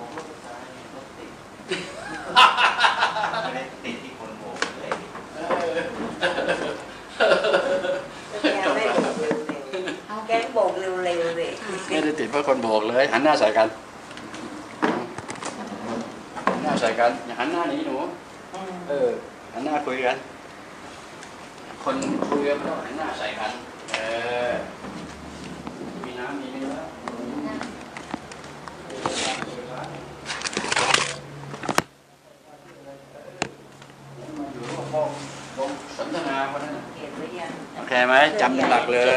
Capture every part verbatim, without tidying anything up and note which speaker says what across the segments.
Speaker 1: รถซ้ายรถติดไม่ได้ติดที่คนโบกเลย
Speaker 2: แกไม่โบกเร็วๆเอาแกโบกเร็วๆเลย
Speaker 3: ไม่ได้ติดเพราะคนโบกเลยหันหน้าใส่กันหันหน้าใส่กันอย่าหันหน้าหนีหนูเออหันหน้าคุยกันคนคุยกันต้องหันหน้าใส่กันเออมีน้ำมีเนื้อสนทนาคนนั้นโอเคไหมจำหลักเลย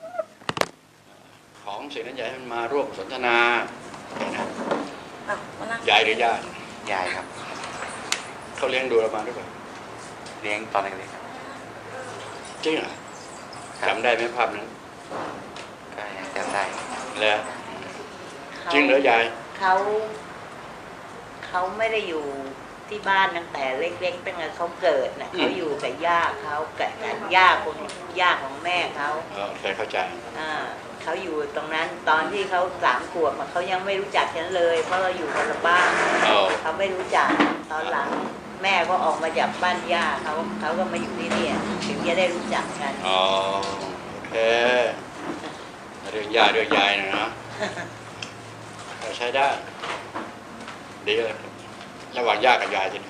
Speaker 3: ของสิ่งนั้นใหญ่ให้มันมาร่วมสนทนายายหรือญาติ
Speaker 1: ยายครับ
Speaker 3: เขาเลี้ยงดูเรามาหรือเปล่า
Speaker 1: เลี้ยงตอนเล็ก
Speaker 3: จริงเหรอจำได้ไหมภาพนั้น
Speaker 1: ก็ยังจำได้
Speaker 3: แล้วจริงเหรอยาย
Speaker 2: เขาเขาไม่ได้อยู่ที่บ้านตั้งแต่เล็กๆตั้งแต่เขาเกิดนะเขาอยู่กับย่าเขากับย่าคนย่าของแม่เขา
Speaker 3: โอเคเข้าใจ
Speaker 2: อ่าเขาอยู่ตรงนั้นตอนที่เขาสามขวบเขายังไม่รู้จักฉันเลยเพราะเราอยู่คนละบ้านเขาไม่รู้จักตอนหลังแม่ก็ออกมาจากบ้านย่าเขาเขาก็มาอยู่ที่นี่ถึงจะได้รู้จักกัน
Speaker 3: อ๋อโอเคเรื่องยาเรื่องยายนะนะใช้ได้ดีเลยระหว่างย่ากับยายจริง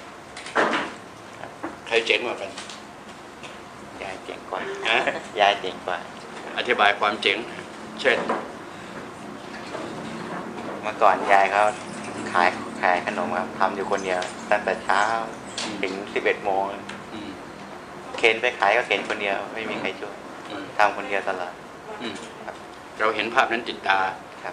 Speaker 3: ใครเจ๋งกว่ากัน
Speaker 1: ยายเจ๋งกว่าฮะยายเจ๋งกว่า
Speaker 3: อธิบายความเจ๋งเช่น
Speaker 1: เมื่อก่อนยายเขาขายขายขนมครับทำอยู่คนเดียวตั้งแต่เช้าถึงสิบเอ็ดโมงเข็นไปขายก็เข็นคนเดียวไม่มีใครช่วยทำคนเดียวตลอด
Speaker 3: เราเห็นภาพนั้นติดตา
Speaker 1: ครับ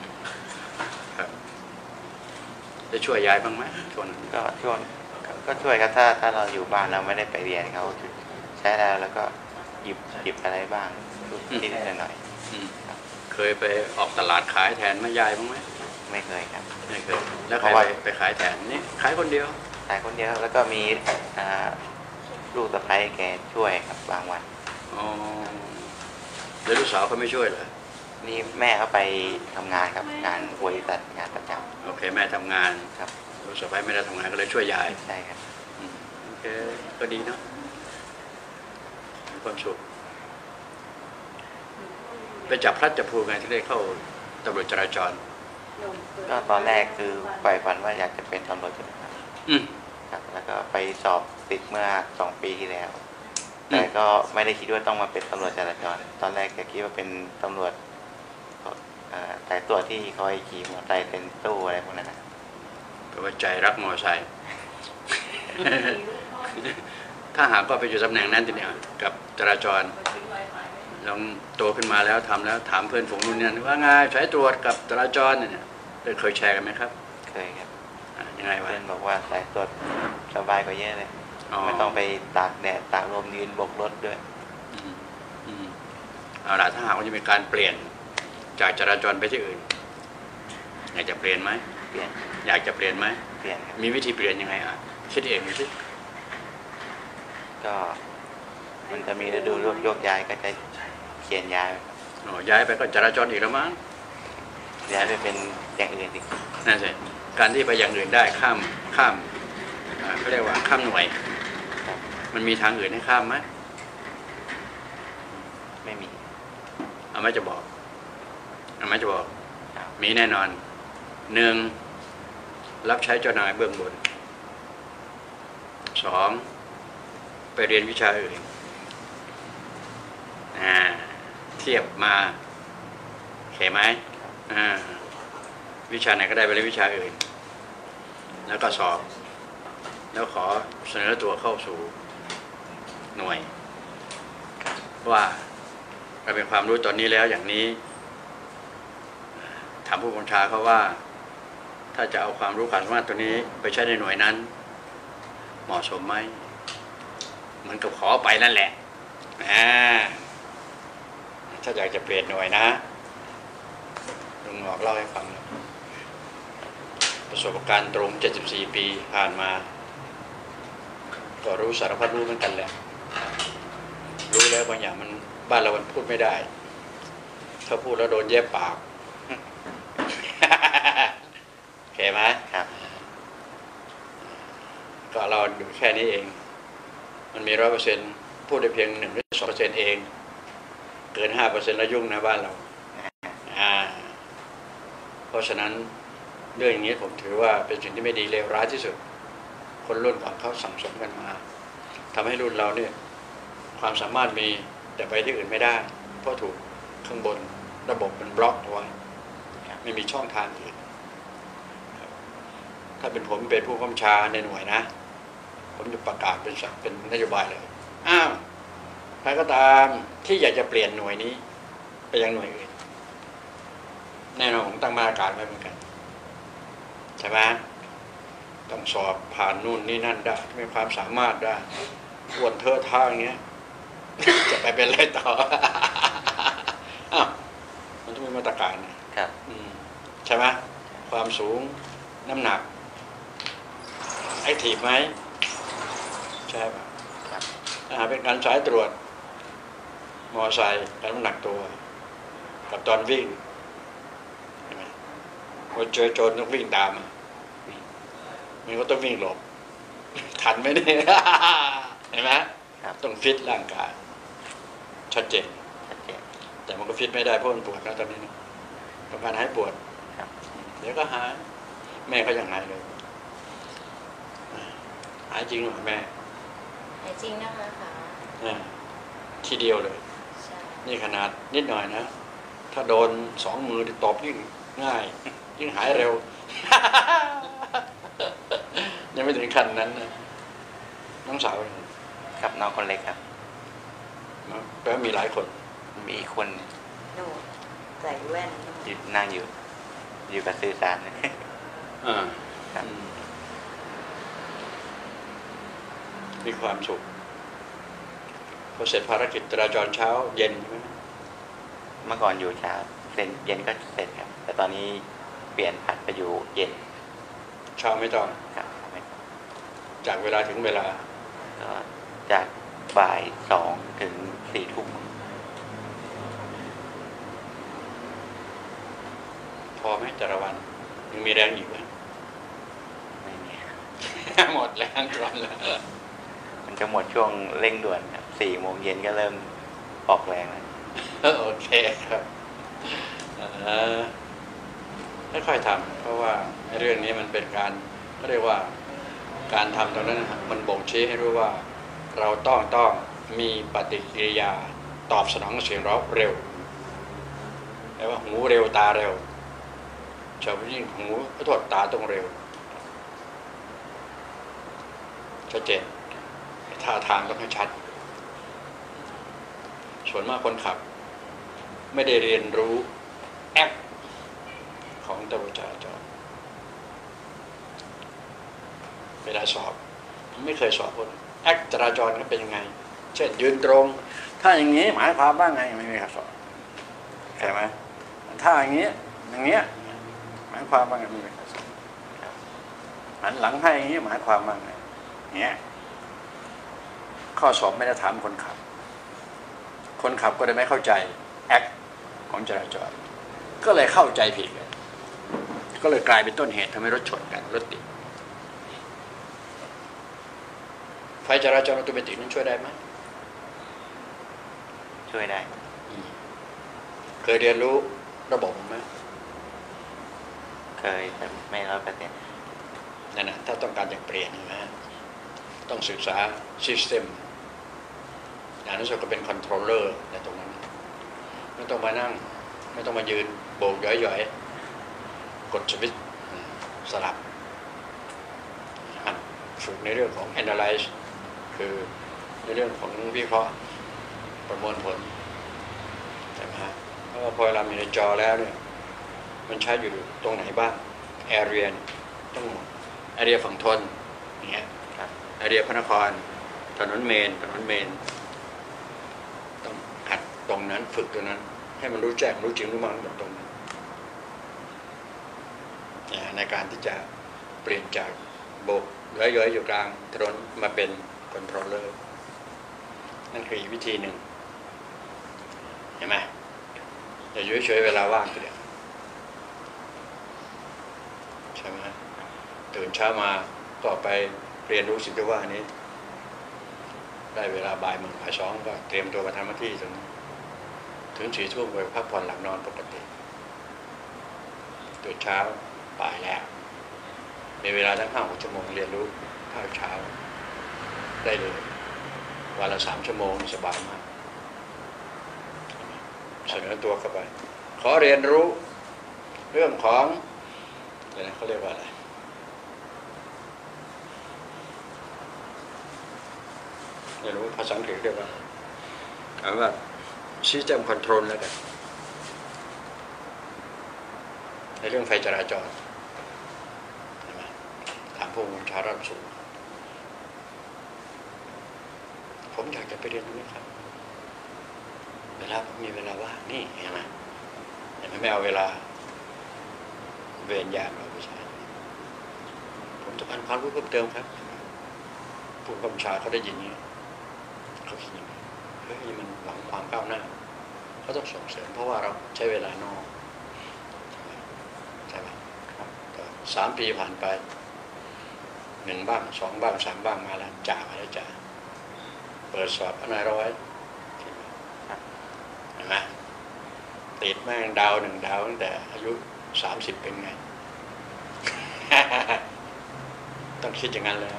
Speaker 3: จะช่วยยายบ้างไหมช่วงนั้น
Speaker 1: ก็ช่วงก็ช่วยครับถ้าถ้าเราอยู่บ้านเราไม่ได้ไปเรียนเขาใช้แล้วแล้วก็หยิบหยิบอะไรบ้างนิดหน่อย
Speaker 3: เคยไปออกตลาดขายแทนแม่ยายบ้างไหม
Speaker 1: ไม่เคยครับ
Speaker 3: ไม่เคยแล้วใครไปขายแทนนี่ขายคนเดียว
Speaker 1: ขายคนเดียวแล้วก็มีลูกสะใภ้แกช่วยครับบางวัน
Speaker 3: อ๋อแล้วลูกสาวเขาไม่ช่วยเหรอ
Speaker 1: นี่แม่เขาไปทำงานครับงานบริษัทงานประจำ
Speaker 3: โอเคแม่ทำงาน
Speaker 1: ครับ
Speaker 3: ลูกสะใภ้ไม่ได้ทำงานก็เลยช่วยยาย
Speaker 1: ใช่ครับ
Speaker 3: โอเคก็ดีเนาะมีความสุขไปจับพลัดจับผูไงที่ได้เข้าตำรวจจราจร
Speaker 1: ก็ตอนแรกคือใฝ่ฝันว่าอยากจะเป็นตำรวจครับครับแล้วก็ไปสอบติดเมื่อสองปีที่แล้วแต่ก็ไม่ได้คิดว่าต้องมาเป็นตำรวจจราจรตอนแรกก็คิดว่าเป็นตำรวจแต่ตัวที่คอยขี่มอเตอร์ไซค์เป็นตู้อะไรพวกนั้นนะ
Speaker 3: แปลว่าใจรักมอเตอร์ไซค์ถ้าหากว่าไปอยู่ตำแหน่งนั้นทีเนี้ยกับจราจรลองโตขึ้นมาแล้วทำแล้วถามเพื่อนฝูงนู่นนี่ว่าไงสายตรวจกับจราจรเนี่ยเคยแชร์กันไหมครับ
Speaker 1: เคยครับ
Speaker 3: ยังไงวะ
Speaker 1: เพื่อนบอกว่าสายตรวจสบายกว่าเยอะเลยไม่ต้องไปตากแดดตากลมยืนบกรถด้วย
Speaker 3: เอาล่ะถ้าหากว่าจะมีการเปลี่ยนจากจราจรไปที่อื่นอยากจะเปลี่ยนไหม
Speaker 1: เปลี่ยน
Speaker 3: อยากจะเปลี่ยนไหม
Speaker 1: เปลี่ยนครับ
Speaker 3: มีวิธีเปลี่ยนยังไงอ่ะคิดเองดูสิ
Speaker 1: ก็มันจะมีฤดูโยกย้ายก็จะเขียนย้าย
Speaker 3: อ๋อย้ายไปก็จราจรอีกแล้วมั้ง
Speaker 1: ย้ายไปเป็นอย่างอื่นอีก
Speaker 3: นั่นสิการที่ไปอย่างอื่นได้ข้ามข้ามเขาเรียกว่าข้ามหน่วยมันมีทางอื่นให้ข้ามไหม
Speaker 1: ไม่มี
Speaker 3: เอาไม่จะบอกเอาไม่จะบอกมีแน่นอนหนึ่งรับใช้เจ้านายเบื้องบนสองไปเรียนวิชาอื่นเทียบมาเข็มไหมวิชาไหนก็ได้ไปเรียนวิชาอื่นแล้วก็สอบแล้วขอเสนอตัวเข้าสู่หน่วยว่าเราเป็นความรู้ตอนนี้แล้วอย่างนี้ถามผู้บัญชาเขาว่าถ้าจะเอาความรู้ความสามารถตัวนี้ไปใช้ในหน่วยนั้นเหมาะสมไหมเหมือนกับขอไปนั่นแหละถ้าอยากจะเปลี่ยนหน่วยนะลุงหงอกเล่าให้ฟังประสบการณ์ตรงเจ็ดสิบสี่ปีผ่านมาก็รู้สารพัดรู้เหมือนกันแหละรู้แล้วบางอย่างมันบ้านเรามันพูดไม่ได้ถ้าพูดแล้วโดนแยบปากไหม
Speaker 1: ครับ
Speaker 3: ก็เราดูแค่นี้เองมันมีร้อยเปอร์เซ็นต์พูดได้เพียงหนึ่งหรือสองเปอร์เซ็นต์เองเกินห้าเปอร์เซ็นต์แล้วยุ่งนะบ้านเราอ่าเพราะฉะนั้นเรื่องอย่างนี้ผมถือว่าเป็นสิ่งที่ไม่ดีเลวร้ายที่สุดคนรุ่นก่อนเขาสั่งสมกันมาทำให้รุ่นเราเนี่ยความสามารถมีแต่ไปที่อื่นไม่ได้เพราะถูกข้างบนระบบมันบล็อกเอาไว้ไม่มีช่องทางอื่นถ้าเป็นผมเป็นผู้กำกับชาในหน่วยนะผมจะประกาศเป็นเป็นนโยบายเลยอ้าวใครก็ตามที่อยากจะเปลี่ยนหน่วยนี้ไปยังหน่วยอื่นแน่นอนผมตั้งมาตรการไว้เหมือนกันใช่ไหมต้องสอบผ่านนู่นนี่นั่นได้มีความสามารถได้อ้วนเทอะท่าอย่างเงี้ยจะไปเป็นอะไรต่ออ้าวมันต้องมีมาตรการนะครับใช่ไหมความสูงน้ำหนักไอ้ถีบไหมใช่ป่ะถ้าหาเป็นการสายตรวจมอไซค์การน้ำหนักตัวกับตอนวิ่งใช่ไหมพอเจอโจรต้องวิ่งตามมันก็ต้องวิ่งหลบทันไหมเนี่ยเห็นไหมต้องฟิตร่างกายชัดเจนแต่มันก็ฟิตไม่ได้เพราะมันปวดแล้วตอนนี้ต้องการหายปวดเดี๋ยวก็หายแม่ก็ยังหายเลยหายจริงหรือแม่
Speaker 4: หายจริงนะคะ
Speaker 3: ค่ะทีเดียวเลยนี่ขนาดนิดหน่อยนะถ้าโดนสองมือตบยิ่งง่ายยิ่งหายเร็วยังไม่ถึงขั้นนั้นนะน้องสาว
Speaker 1: ครับน้องคนเล็กครับ
Speaker 3: แปลว่ามีหลายคน
Speaker 1: มีอีกคน
Speaker 2: โน่ใส่แว่น
Speaker 1: นั่งอยู่อยู่กับสื่อสาร
Speaker 3: อ่าครับมีความสุขพอเสร็จภารกิจจราจรเช้าเย็นใช่ไหม
Speaker 1: เมื่อก่อนอยู่เช้าเสร็จเย็นก็เสร็จครับแต่ตอนนี้เปลี่ยนผัดไปอยู่เย็น
Speaker 3: เช้าไม่ต้อง
Speaker 1: ครับ
Speaker 3: จากเวลาถึงเวลา
Speaker 1: ก็จากบ่ายสองถึงสี่ทุ่ม
Speaker 3: พอไหมแต่ละวันยังมีแรงอยู่ไหม
Speaker 1: ไม่มี
Speaker 3: หมดแรงก่อนแล้ว
Speaker 1: มันจะหมดช่วงเร่งด่วนครับสี่โมงเย็นก็เริ่มออกแรง
Speaker 3: แล้วโอเคครับค่อยๆทำเพราะว่าเรื่องนี้มันเป็นการเขาเรียกว่าการทำตรงนั้นมันบ่งชี้ให้รู้ว่าเราต้องต้องมีปฏิกิริยาตอบสนองเสียงร้องเร็วแปลว่าหูเร็วตาเร็วชาวยิ่งหูโทษตาต้องเร็วชัดเจนท่าทางต้องให้ชัดส่วนมากคนขับไม่ได้เรียนรู้แอปของตำรวจจราจรเวลาสอบไม่เคยสอบคนแอปจราจรเป็นยังไงเช่นยืนตรงถ้าอย่างนี้หมายความว่าไงไม่มีใครสอบใช่ไหมถ้าอย่างนี้อย่างเงี้ยหมายความว่าไงไม่มีใครสอบหันหลังให้อย่างนี้หมายความว่าไงเงี้ยข้อสอบไม่ได้ถามคนขับคนขับก็ได้ไม่เข้าใจแอคของจราจรก็เลยเข้าใจผิดก็เลยกลายเป็นต้นเหตุทำให้รถชนกันรถติดไฟจราจรอัตโนมัตินั้นช่วยได้ไหม
Speaker 1: ช่วยได้
Speaker 3: เคยเรียนรู้ระบบไหม
Speaker 1: เคยแต่ไม่ร้อยเปอร์เซ็นต์
Speaker 3: นั่นนะถ้าต้องการจะเปลี่ยนนะต้องศึกษาซิสเต็มอย่างนั้นก็เป็นคอนโทรลเลอร์ในตรงนั้นไม่ต้องมานั่งไม่ต้องมายืนโบกย่อยๆกดสวิตช์สลับฝึกในเรื่องของ analyze คือในเรื่องของวิเคราะห์ประมวลผลใช่ไหมฮะเพราะว่าพอเรามีในจอแล้วเนี่ยมันใช้อยู่ตรงไหนบ้าง area ต้องหมด area ฝั่งทนอย่างเงี้ย area พระนครถนนเมนถนนเมนต้องหัดตรงนั้นฝึกตรงนั้นให้มันรู้แจ้งรู้จริงรู้มั่งหมดตรงนั้นในการที่จะเปลี่ยนจากโบกย้อยๆอยู่กลางถนนมาเป็นคอนโทรลเลอร์นั่นคืออีกวิธีหนึ่งเห็นไหมอย่ายุ่ยเฉยเวลาว่างก็เดี๋ยวใช่ไหมตื่นเช้ามาก็ไปเรียนรู้สิ่งที่ว่านี้ได้เวลาบ่ายโมงบ่ายสองก็เตรียมตัวมาทำหน้าที่ถึงถึงสี่ทุ่มไปพักผ่อนหลับนอนปกติตื่นเช้าบ่ายแล้วมีเวลาทั้งห้าหกชั่วโมงเรียนรู้ภาคเช้าได้เลยวันละสามชั่วโมงสบายมากเสนอตัวเข้าไปขอเรียนรู้เรื่องของอะไรนะเขาเรียกว่าอะไรเรียนรู้ภาษาอังกฤษเรียกว่าเอาว่า system control แล้วกันในเรื่องไฟจราจรถามผู้บัญชาการสูงผมอยากจะไปเรียนตรงนี้ครับเวลามีเวลาว่างนี่เห็นไหมเห็นไหมไม่เอาเวลาเวียนยากเราไม่ใช่ผมต้องการความรู้เพิ่มเติมครับผู้บัญชาเขาได้ยินนี้เขาคิดอย่างนี้เฮ้ยมันหวังความก้าวหน้าเขาต้องส่งเสริมเพราะว่าเราใช้เวลานอกใช่ไหมสามปีผ่านไปหนึ่งบ้างสองบ้างสามบ้างมาแล้วจ่ามาแล้วจ่าเปิดสอบอนายร้อยเห็นไหมติดแม่งดาวหนึ่งดาวตั้งแต่อายุสามสิบเป็นไง ต้องคิดอย่างนั้นเลย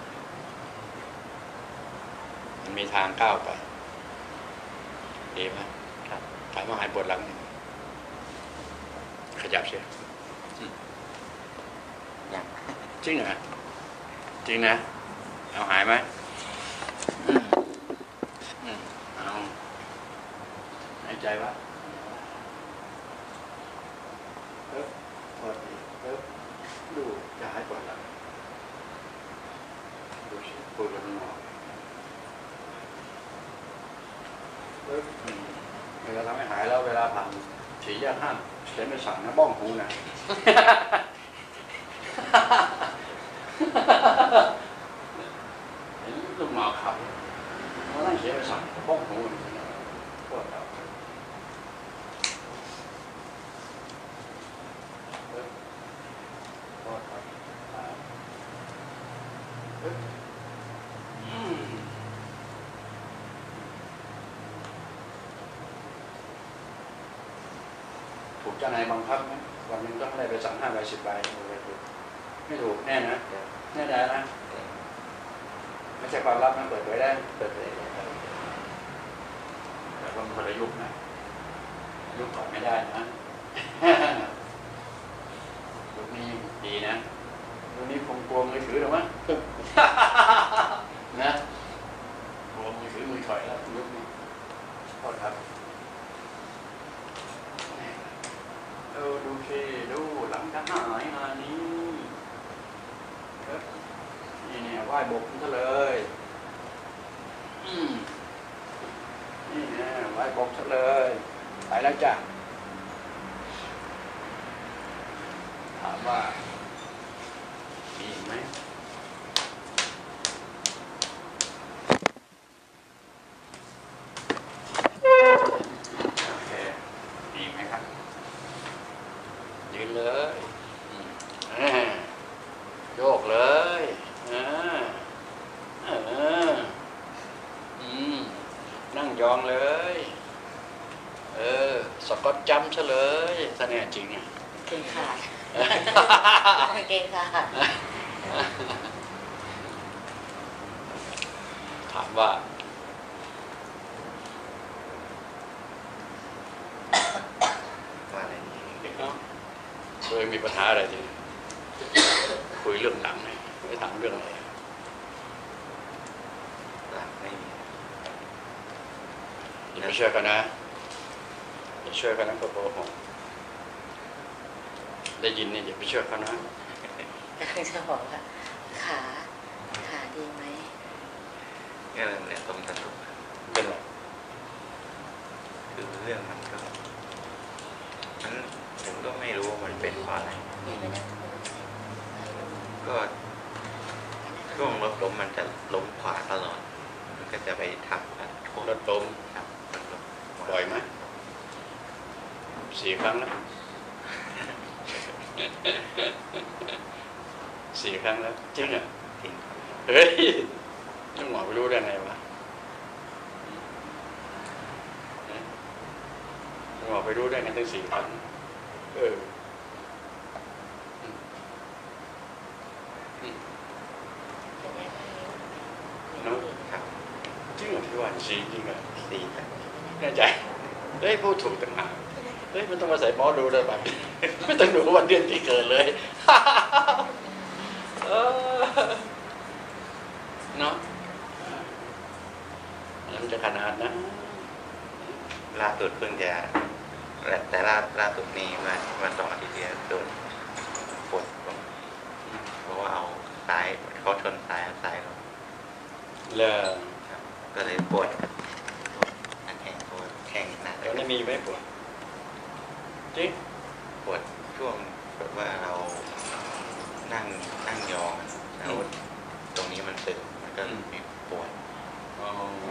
Speaker 3: มันมีทางก้าวไปดีไหมครับถามว่าหายปวดหลังหนึ่งขยับเสีย
Speaker 1: อย่าง
Speaker 3: จริงเหรอจริงนะเอาหายไหมเอาหายใจวะเอ๊บปวดอีกเอ๊บดูจะหายปวดหลังดูสิปวดมันงอเอ๊บเวลาทำให้หายแล้วเวลาผ่านฉี่ยาห้ามเขียนไปสั่งนะบ้องหูนะเห็นลูกหมาขับเขาตั้งเขียนไปสั่งบ้องหูปวดครับปวดครับถูกเจ้านายบังคับไหมวันนึงต้องได้ไปสั่งห้าใบสิบใบไม่ถูกแน่นะแน่ใจนะไม่ใช่ความลับนะเปิดเผยได้เปิดเผยแต่ว่ามันคนละยุคนะยุคก่อนไม่ได้นะยุคนี้ดีนะยุคนี้คงกลัวมือถือหรือมั้งนะกลัวมือถือมือถอยแล้วยุคนี้โทษครับเออดูสิดูหลังจากหายงานนี้นี่เนี่ยไหว้บกซะเลยอืมนี่เนี่ยไหว้บกซะเลยไปแล้วจ้ะถามว่ามีไหมโอเคมีไหมครับยืนเลยโยกเลยอ่าเอออืมนั่งยองเลยเออสกอตจัมป์ซะเลยถ้าแน่จริงอ่ะ
Speaker 2: เก่งขาดเก่งขาด
Speaker 3: ถามว่า
Speaker 1: ว่าอะไร
Speaker 3: เด็กเนาะเคยมีปัญหาอะไรทีคุยเรื่องหนังไหมไม่ถามเรื่องอะไร
Speaker 1: หลักไม่มี
Speaker 3: อย่าไปเชื่อกันนะอย่าเชื่อกันนะโกโก้หงได้ยินเนี่ยอย่าไปเชื่อเขานะ
Speaker 2: กำลังจะบอกว่าขาขาดีไหม
Speaker 1: ก็เรื่องตรงตะตุก
Speaker 3: เป็นไร
Speaker 1: คือเรื่องมันก็มันผมก็ไม่รู้ว่ามันเป็นเพราะอะไรก็ช่วงรถล้มมันจะล้มขวาตลอดมันก็จะไปทับกัน
Speaker 3: รถล้ม
Speaker 1: ครับ
Speaker 3: บ่อยไหมสี่ครั้งแล้วสี่ครั้งแล้วจริงเหรอ
Speaker 1: จริงครับ
Speaker 3: เฮ้ยต้องหมอไปรู้ได้ไงวะหมอไปรู้ได้ไงตั้งสี่ครั้งเออเนาะ
Speaker 1: ครับ
Speaker 3: จริงเหรอพี่วันสี่จริงเหรอ
Speaker 1: สี่ครับ
Speaker 3: แน่ใจเฮ้ยพูดถูกต่างหากเฮ้ยมันต้องมาใส่หมอดูเลยแบบไม่ต้องดูวันเดือนที่เกิดเลยเออเนาะมันจะขนาดนะ
Speaker 1: ล่าสุดเพิ่งจะแต่ล่าล่าสุดนี้มามาสองอาทิตย์ที่แล้วโดนปวดเพราะว่าเอาซ้ายเขาชนซ้ายซ้ายเรา
Speaker 3: เลอ
Speaker 1: ครับก็เลยปวดนักแข่งปวดแข่งหนักเล
Speaker 3: แล้ว
Speaker 1: ย
Speaker 3: นี่มีไหมปวดจริง
Speaker 1: ปวดช่วงแบบว่าเรานั่งนั่งยองแล้วตรงนี้มันตึงมันก็มีปวด
Speaker 3: อ๋อ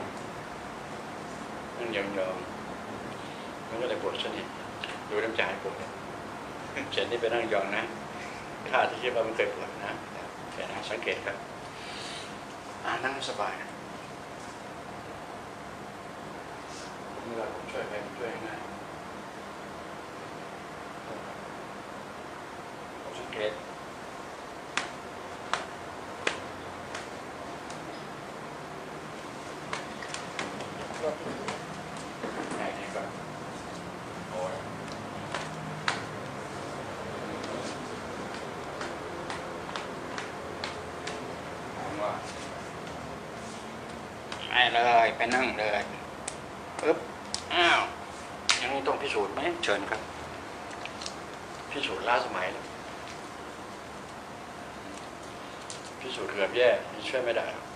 Speaker 3: นั่งยองๆมันก็เลยปวดชนิดดูน้ำใจปวดเช่นที่ไปนั่งยองนะข้าที่คิดว่ามันเคยปวดนะแค่นะสังเกตครับอ่านั่งสบายเมื่อผมช่วยไปผมช่วยง่ายผมสังเกตง่ายดีกว่าโอ้ยว่าไปเลยไปนั่งเลยปึ๊บอ้าวยังนี้ต้องพิสูจน์ไหมเชิญครับพิสูจน์ล้าสมัยแล้วพิสูจน์เกือบแย่ช่วยไม่ได้หรอก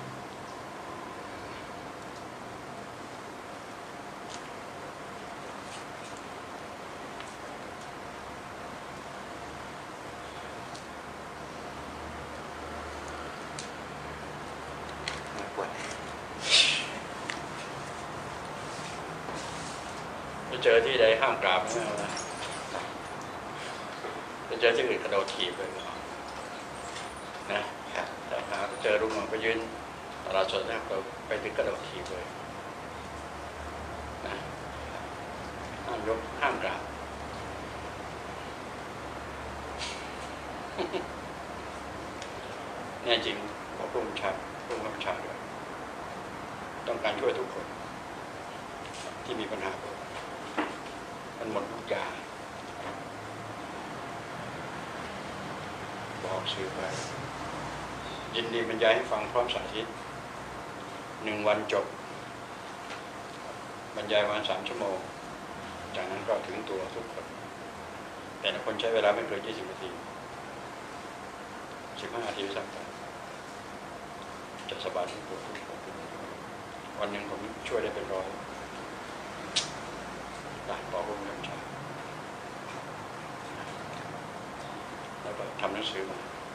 Speaker 1: ปวด
Speaker 3: ไปเจอที่ใดห้ามกราบไม่เอานะไปเจอที่อื่นกระโดดถีบเลยนะครับ แต่หาเจอลุงหมอก็ยืนตลาดสดนะครับเราไปถึงกระโดดถีบเลยนะห้ามยกห้ามกราบแน่จริงบอกผู้บัญชาผู้บัญชาด้วยต้องการช่วยทุกคนที่มีปัญหามันหมดทุกอย่างบอกสื่อไปยินดีบรรยายให้ฟังพร้อมสาธิตหนึ่งวันจบบรรยายวันสามชั่วโมงจากนั้นก็ถึงตัวทุกคนแต่ละคนใช้เวลาไม่เกินยี่สิบนาทีสิบห้านาทีสักครั้งจะสบายทุกตัวทุกคนวันหนึ่งผมช่วยได้เป็นร้อยได้บอกผู้บัญชาแล้วก็ทำหนังสือมา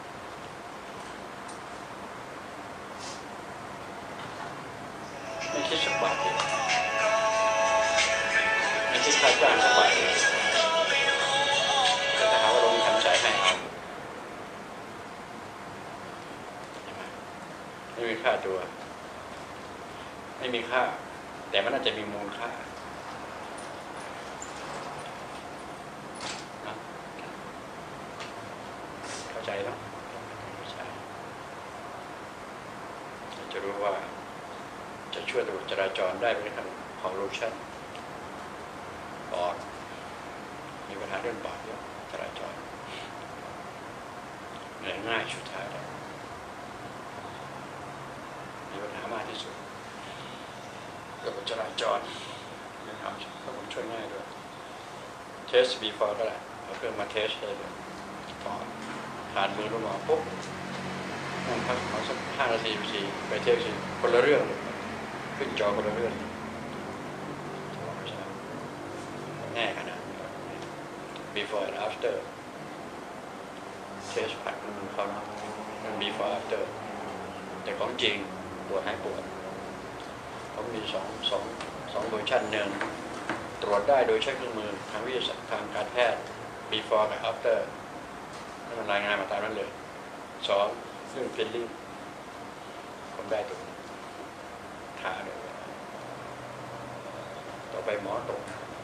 Speaker 3: ไม่คิดสักบาทเดียวไม่คิดค่าจ้างสักบาทเดียวแต่ถ้าหาว่าเรามีทำใจให้เอาใช่ไหมไม่มีค่าตัวไม่มีค่าแต่มันน่าจะมีมูลค่านะเข้าใจเนาะเข้าใจจะรู้ว่าจะช่วยตำรวจจราจรได้ไหมครับของโลชั่นปอดมีปัญหาเรื่องปอดเยอะจราจรเหนื่อยง่ายสุดท้ายแล้วมีปัญหามากที่สุดเกี่ยวกับจราจรยังทำก็ผมช่วยง่ายด้วยเทส before ก็ได้เอาเครื่องมาเทสเลยปอดผ่านมือลงมาปุ๊บนั่งพักขอสักห้านาทีสี่ไปเทสคนละเรื่องเลยขึ้นจอคนละเรื่องแน่ขนาด before and after เทสผ่านมือเขานะมัน before after แต่ของจริงปวดให้ปวดเขามีสองสองสองเวอร์ชันหนึ่งตรวจได้โดยใช้เครื่องมือทางวิทยาศาสตร์ทางการแพทย์ before กับ after ให้มันรายงานมาตามนั้นเลยสองเรื่องเพลลิ่งคนได้ตรงทาเลยต่อไปหมอตก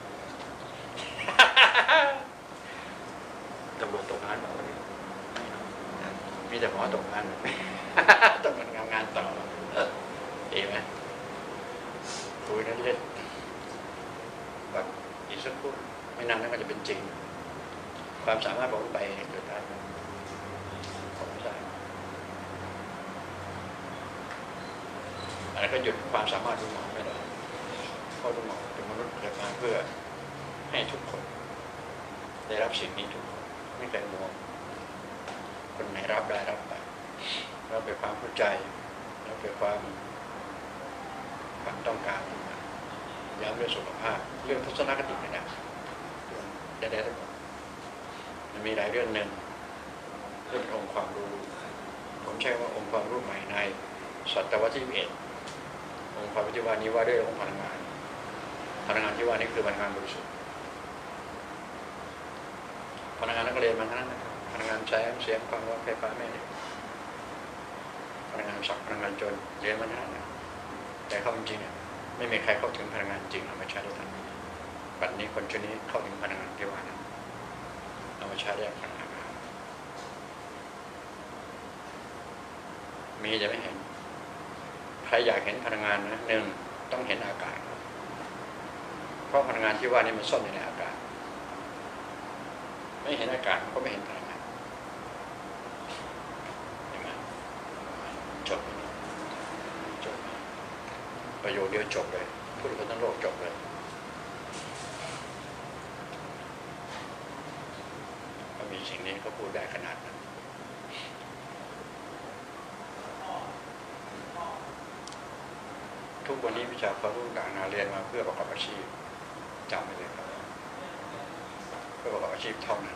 Speaker 3: ตำรวจตกงานบอกว่ามีแต่หมอตกงานต้องมันงานงานต่อเองไหมคุยนั้นเล่นแบบอีกสักครู่ไม่นานนั้นก็จะเป็นจริงความสามารถของไปเกิดได้ผมไม่ได้อันนั้นก็หยุดความสามารถทุกหมอไม่ได้เพราะทุกหมอเป็นมนุษย์เกิดมาเพื่อให้ทุกคนได้รับสิ่งนี้ทุกคนไม่เคยมองคนไหนรับได้รับไปรับเป็นความเข้าใจรับเป็นความความต้องการย้ำเรื่องสุขภาพเรื่องทัศนคตินะได้ได้ทั้งหมดมันมีหลายเรื่องหนึ่งเรื่ององค์ความรู้ผมใช้ว่าองค์ความรู้ใหม่ในศตวรรษที่สิบเอ็ดองค์ความรู้ที่ว่านี้ว่าด้วยองค์พลังงานพลังงานที่ว่านี้คือพลังงานบริสุทธิ์พลังงานนักเรียนมาทั้งนั้นนะครับพลังงานแสงเสียงความร้อนไฟฟ้าแม่เหล็กพลังงานศักดิ์พลังงานจนเรียนมาทั้งนั้นแต่เข้าจริงๆเนี่ยไม่มีใครเข้าถึงพลังงานจริงเอามาใช้ได้ทันทีปัจจุบันนี้คนชนี้เข้าถึงพลังงานที่ว่านั้นเอามาใช้ได้พลังงานมีจะไม่เห็นใครอยากเห็นพลังงานนะหนึ่งต้องเห็นอากาศเพราะพลังงานที่ว่านี้มันซ่อนอยู่ในอากาศไม่เห็นอากาศก็ไม่เห็นพลังงานเห็นไหมจบจบประโยชน์เดียวจบเลยพูดถึงทั้งโลกจบเลยก็มีสิ่งนี้ก็พูดได้ขนาดนั้นทุกวันนี้วิชาความรู้ต่างๆเรียนมาเพื่อประกอบอาชีพจำไว้เลยครับเพื่อประกอบอาชีพเท่านั้น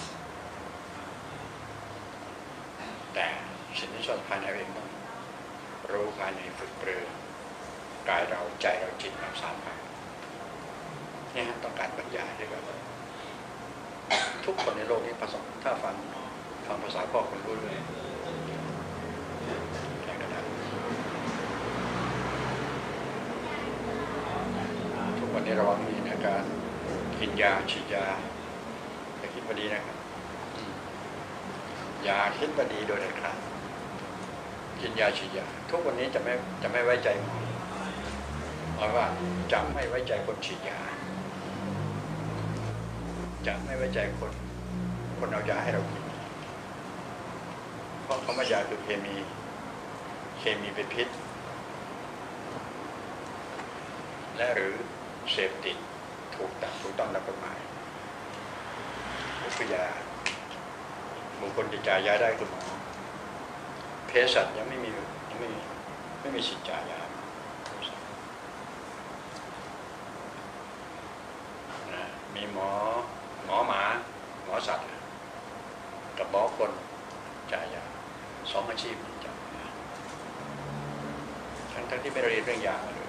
Speaker 3: แต่สิ่งที่สอนภายในเองต้องรู้ภายในฝึกปรือกายเราใจเราจิตเราสามพันนี่ฮะต้องการปัญญาด้วยกันทุกคนในโลกนี้ผสมถ้าฟังฟังภาษาพ่อคนรู้เลยแค่กระดาษทุกวันนี้ระวังมีอาการกินยาฉีดยาอย่าคิดว่าดีนะครับยาคิดว่าดีโดยเด็ดขาดกินยาฉีดยาทุกวันนี้จะไม่จะไม่ไว้ใจหมอหมายว่าจะไม่ไว้ใจคนฉีดยาจะไม่ไว้ใจคนคนเอายาให้เรากินเพราะคำว่ายาคือเคมีเคมีเป็นพิษและหรือเสพติดถูกตัดถูกต้องตามกฎหมายคือยาบุคคลที่จ่ายยาได้คือหมอเภสัชยังไม่มียังไม่มีไม่มีสิทธิ์จ่ายยามีหมอหมอหมาหมอสัตว์กับหมอคนจ่ายยาสองอาชีพจ่ายทั้งทั้งที่ไม่ได้เรียนเรื่องยาเลย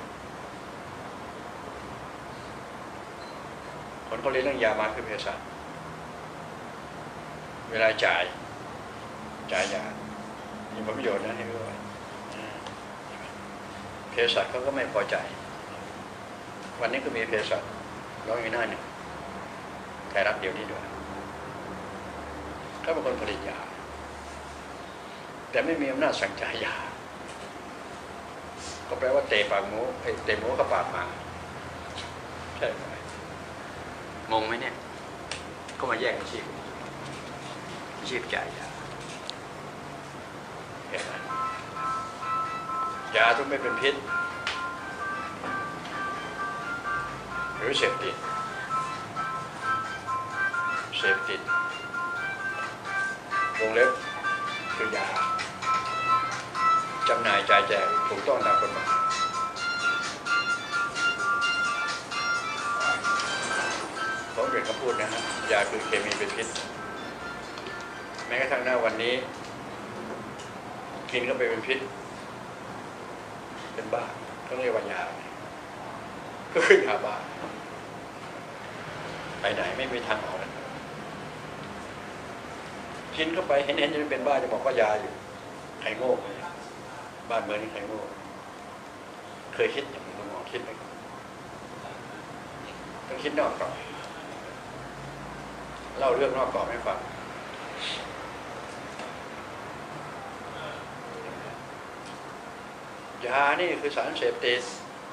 Speaker 3: คนเขาเรียนเรื่องยามาคือเภสัชเวลาจ่ายจ่ายยามีผลประโยชน์นะให้รู้ไว้เภสัชเขาก็ไม่พอใจวันนี้ก็มีเภสัชร้องอยู่หน้าหนึ่งไทยรัฐเดี๋ยวนี้ด้วยเขาเป็นคนผลิตยาแต่ไม่มีอำนาจสั่งจ่ายยาก็แปลว่าเตะปากหมูไอ้เตะหมูกับปากหมาใช่ไหมงงไหมเนี่ยก็มาแยกอาชีพอาชีพจ่ายยาเห็นไหมยาต้องไม่เป็นพิษหรือเสพติดเสพติดวงเล็บคือยาจำหน่ายจ่ายแจกถูกต้องตามกฎหมายผมเรียนคำพูดนะฮะยาคือเคมีเป็นพิษแม้กระทั่งหน้าวันนี้กินก็ไปเป็นพิษเป็นบ้าต้องเรียกว่ายาก็คือยาบ้าไปไหนไม่มีทางออกกินเข้าไปเห็นเห็นจะเป็นบ้าจะบอกว่ายาอยู่ใครโง่บ้านเมืองนี้ใครโง่เคยคิดอย่างนี้ลุงหมอคิดไหมต้องคิดนอกกรอบเล่าเรื่องนอกกรอบให้ฟังยานี่คือสารเสพติด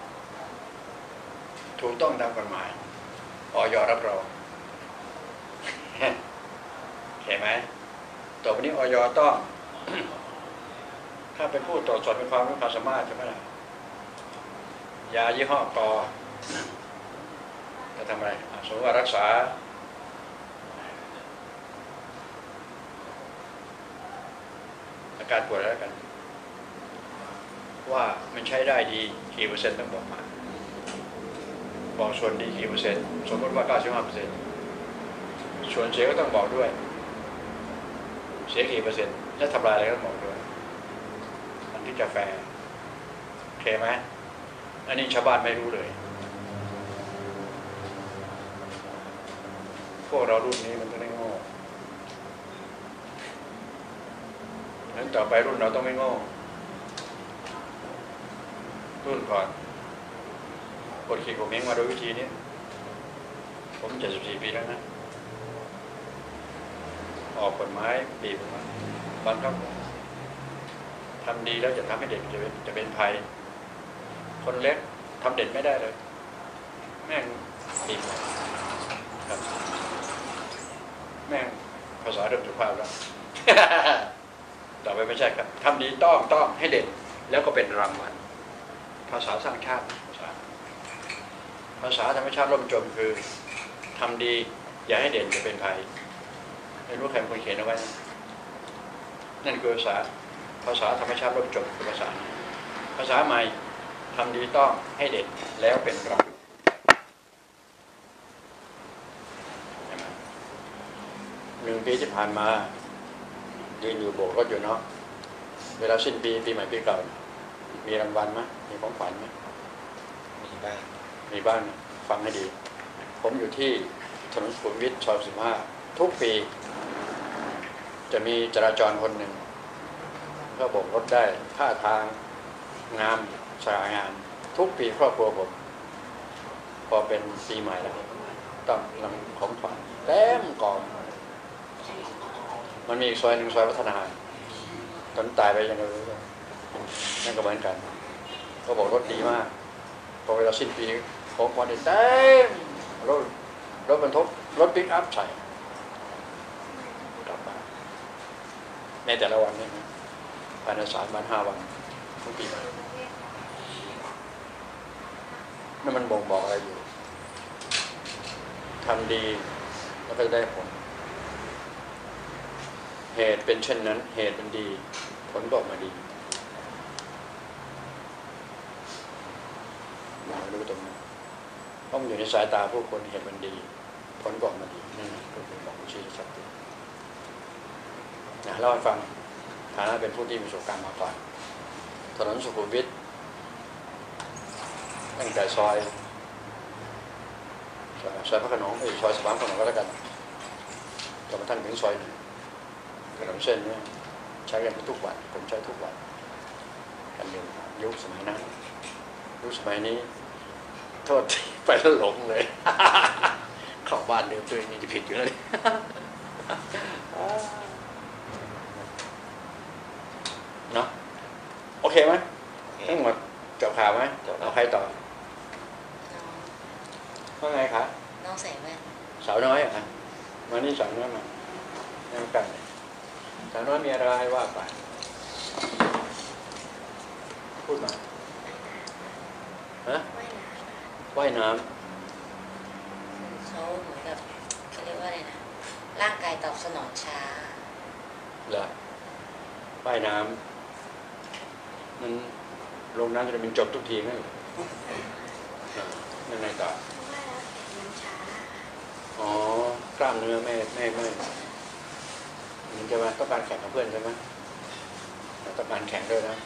Speaker 3: ถูกต้องตามกฎหมายอย.รับรองเห็นไหมต่อไปนี้อย.ต้อง ถ้าเป็นผู้ตรวจสอบเป็นความรู้ความสามารถใช่ไหมล่ะยายี่ห้อกอจะทำอะไรสมมติว่ารักษาอาการปวดแล้วกันว่ามันใช้ได้ดีกี่เปอร์เซ็นต์ต้องบอกมาบอกส่วนดีกี่เปอร์เซ็นต์สมมติว่า เก้าสิบห้าเปอร์เซ็นต์ ส่วนเสียก็ต้องบอกด้วยเสียกี่เปอร์เซ็นต์และทำลายอะไรก็ต้องบอกด้วยมันที่จะแฟร์โอเคไหมอันนี้ชาวบ้านไม่รู้เลยพวกเรารุ่นนี้มันต้องไม่โง่งั้นต่อไปรุ่นเราต้องไม่โง่รุ่นก่อนกดขี่ข่มเหงมาโดยวิธีนี้ผมเจ็ดสิบสี่ปีแล้วนะออกกฎหมายบีบมาบังคับทำดีแล้วจะทำให้เด็กจะเป็นจะเป็นภัยคนเล็กทำเด็กไม่ได้เลยแม่งบีบครับแม่งภาษาเดิมสุภาพแล้ว ต่อไปไม่ใช่ครับทำดีต้องต้องให้เด็กแล้วก็เป็นรางวัลภาษาสร้างชาติภาษาภาษาธรรมชาติล่มจมคือทำดีอย่าให้เด่นจะเป็นภัยไม่รู้ใครเป็นคนเขียนเอาไว้นั่นคือภาษาภาษาธรรมชาติล่มจมคือภาษาภาษาใหม่ทำดีต้องให้เด่นแล้วเป็นรางหนึ่งปีที่ผ่านมายืนอยู่โบกรถอยู่เนาะเวลาสิ้นปีปีใหม่ปีเก่ามีรางวัลไหมมีของขวัญไหมมีบ้างมีบ้างฟังให้ดีผมอยู่ที่ถนนสุขุมวิทซอยสิบห้าทุกปีจะมีจราจรคนหนึ่งก็โบกรถได้ท่าทางงามสง่างามทุกปีครอบครัวผมพอเป็นปีใหม่แล้วต้องนำของขวัญเต็มกองมันมีอีกซอยหนึ่งซอยวัฒนาตอนตายไปยังไงนั่นก็เหมือนกันก็บอกรถดีมากพอเวลาสิ้นปีของขวัญเต็มรถรถบรรทุกรถปิกอัพใส่กลับมาในแต่ละวันนี่ภายในสามวันห้าวันทุกปีนั่นมันบ่งบอกอะไรอยู่ทำดีแล้วก็ได้ผลเหตุเป็นเช่นนั้นเหตุเป็นดีผลก็ออกมาดีอยากรู้ตรงนั้นเพราะมันอยู่ในสายตาผู้คนเหตุมันดีผลก็ออกมาดีนั่นก็คือบอกชี้ชัดเจนนะเล่าให้ฟังฐานะเป็นผู้ที่มีประสบการณ์มาก่อนถนนสุขุมวิทตั้งแต่ซอยซอยพระโขนงไอ้ซอยสะพานพระโขนงก็แล้วกันจนกระทั่งถึงซอยถนนเส้นนี้ใช้กันทุกวันผมใช้ทุกวันกันเดินยุคสมัยนั้นยุคสมัยนี้โทษไปแล้วหลงเลยเข้าบ้านเดิมตัวเองจะผิดอยู่แล้วเนาะโอเคไหมทั้งหมดจบข่าวไหมเอาใครต่อว่าไงคะ
Speaker 4: น้องใส่แว่น
Speaker 3: สาวน้อยอ่ะมานี่สาวน้อยมานั่งกันสาวน้อยมีอะไรว่าไปพูดมาฮะว่ายน้ำ
Speaker 4: เขาเหมือนกับเขาเรียกว่าอะไรนะร่างกายตอบสนองช้า
Speaker 3: เหรอว่ายน้ำมันลงน้ำจะเป็นจบทุกทีนั่นนั่นไงต่ออ๋อกล้ามเนื้อไม่ไม่ไม่มันจะมาต้องการแข่งกับเพื่อนใช่ไหมต้องการแข่งด้วยนะ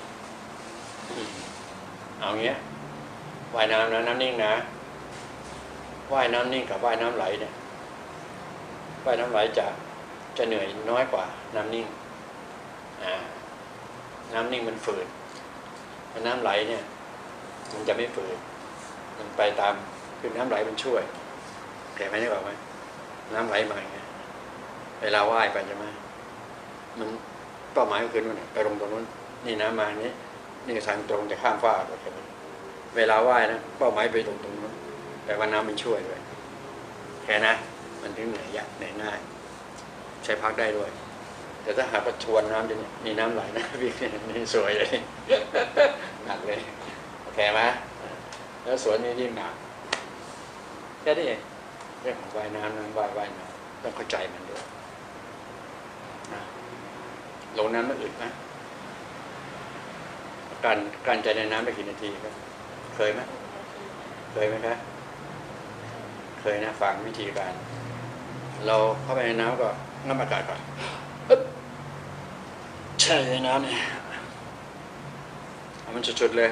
Speaker 3: เอาเงี้ยว่ายน้ำนะน้ำนิ่งนะว่ายน้ำนิ่งกับว่ายน้ำไหลเนี่ยว่ายน้ำไหลจะจะเหนื่อยน้อยกว่าน้ำนิ่งอ่าน้ำนิ่งมันฝืดน้ำไหลเนี่ยมันจะไม่ฝืดมันไปตามคือน้ำไหลมันช่วยแต่ไม่ได้บอกไหมน้ำไหลมาไงเวลาว่ายไปใช่ไหมมันเป้าหมายก็คือนู่นไปลงตรงนู้นนี่น้ำมานี้นี่ทางตรงจะข้ามฟ้าโอเคไหมเวลาว่ายนะเป้าหมายไปตรงตรงนู้นแต่ว่าน้ำมันช่วยด้วยแค่นะมันถึงเหนื่อยยากเหนื่อยง่ายใช้พักได้ด้วยแต่ถ้าหากว่าชวนน้ำจะมีน้ำไหลนะวิ่งนี่สวยเลยหนักเลยโอเคไหมแล้วสวนนี้ยิ่งหนักแค่นี้เองเรื่องของว่ายน้ำน้ำว่ายว่ายน้ำต้องเข้าใจมันด้วยนะลงน้ำไม่อึดนะการการใจในน้ำไปกี่นาทีครับเคยไหมเคยไหมครับเคยนะฟังวิธีการเราเข้าไปในน้ำก็น้ำอากาศก่อนแช่ในน้ำเนี่ยเอามันสุดๆเลย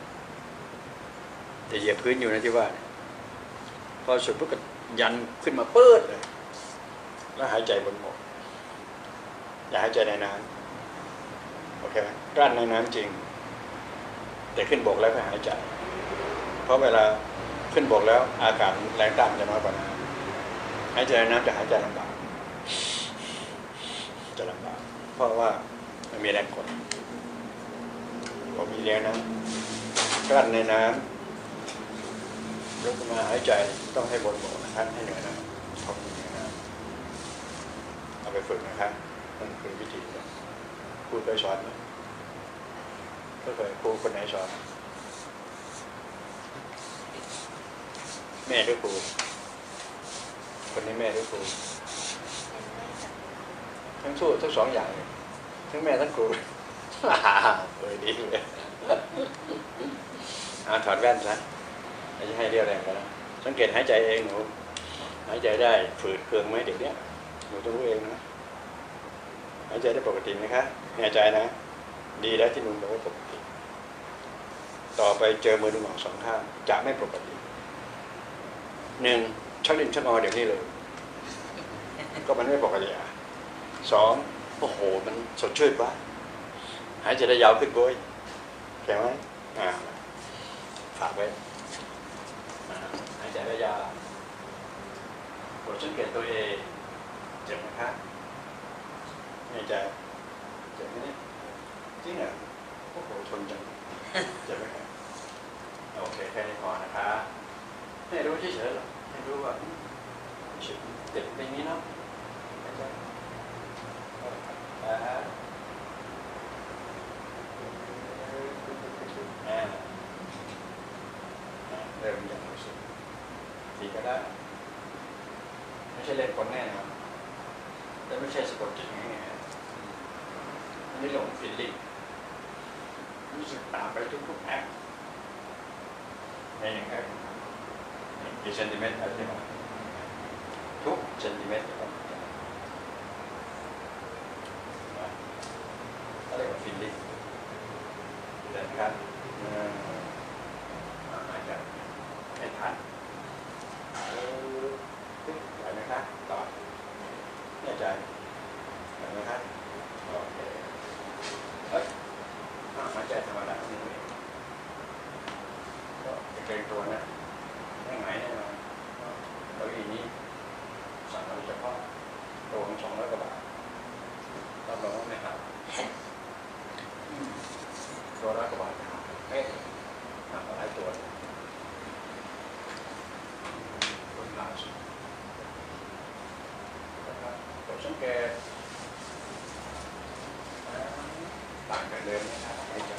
Speaker 3: แต่เหยียบพื้นอยู่นะที่ว่าพอสุดปุ๊บก็ยันขึ้นมาเปิดเลยแล้วหายใจบนบกอย่าหายใจในน้ำโอเคไหมกลั้นในน้ำจริงแต่ขึ้นบกแล้วก็หายใจเพราะเวลาขึ้นบกแล้วอากาศแรงต้านจะน้อยกว่าน้ำหายใจในน้ำจะหายใจลำบากจะลำบากเพราะว่ามันมีแรงกดพอมีแรงน้ำกลั้นในน้ำยกมาหายใจต้องให้บนบกนะครับให้เหนือน้ำขอบคุณนะครับเอาไปฝึกนะครับนั่นคือวิธีครูเคยสอนไหมก็เคยครูคนไหนสอนแม่หรือครูคนนี้แม่หรือครูทั้งสู้ทั้งสองอย่างเลยทั้งแม่ทั้งครูเออดีเลยเอาถอดแว่นซะไม่ใช่ให้เรียวแรงกันแล้วสังเกตหายใจเองหนูหายใจได้ฝืดเคืองไหมเด็กเนี้ยหนูต้องรู้เองนะหายใจได้ปกติไหมคะแน่ใจนะดีแล้วที่หนูบอกว่าปกติต่อไปเจอมือดูหมอกสองข้างจะไม่ปกติหนึ่งชักลิ้นชักงอเดี๋ยวนี้เลยก็มันไม่ปกติอ่ะสองโอ้โหมันสดชื่นวะหายใจได้ยาวขึ้นด้วยแข็งไหมอ่าฝากไว้หายใจได้ยาวกดสังเกตตัวเองเจ็บไหมครับหายใจเจ็บไหมเนี่ยจริงอ่ะโอ้โหชนจังเจ็บไหมครับโอเคแค่นี้พอนะคะให้รู้เฉยๆหรอกให้รู้ว่าเจ็บเป็นนี้เนาะเริ่มอย่างรู้สึกทีก็ได้ไม่ใช่เล่นคนแน่นอนแต่ไม่ใช่สะกดจิตง่ายๆอันนี้หลงฟิลลิ่งรู้สึกตามไปทุกๆแอคในหนึ่งแอคกี่เซนติเมตรอะไรที่มาทุกเซนติเมตรอะไรว่าฟิลลิ่งเดินครับอาจจะไม่ทันไหวไหมครับต่อแน่ใจไหวไหมครับโอเคเฮ้ยหายใจธรรมดานี่ก็จะเกรงตัวนะไม่หงายแน่นอนเก้าอี้นี้สั่งมาเฉพาะตัวสองร้อยกว่าบาทรับรองว่าไม่หักตัวร้อยกว่าบาทเอ๊ะหักหลายตัวคนล่าสุดนะครับกดสังเกตต่างกันเดิมนะครับหายใจ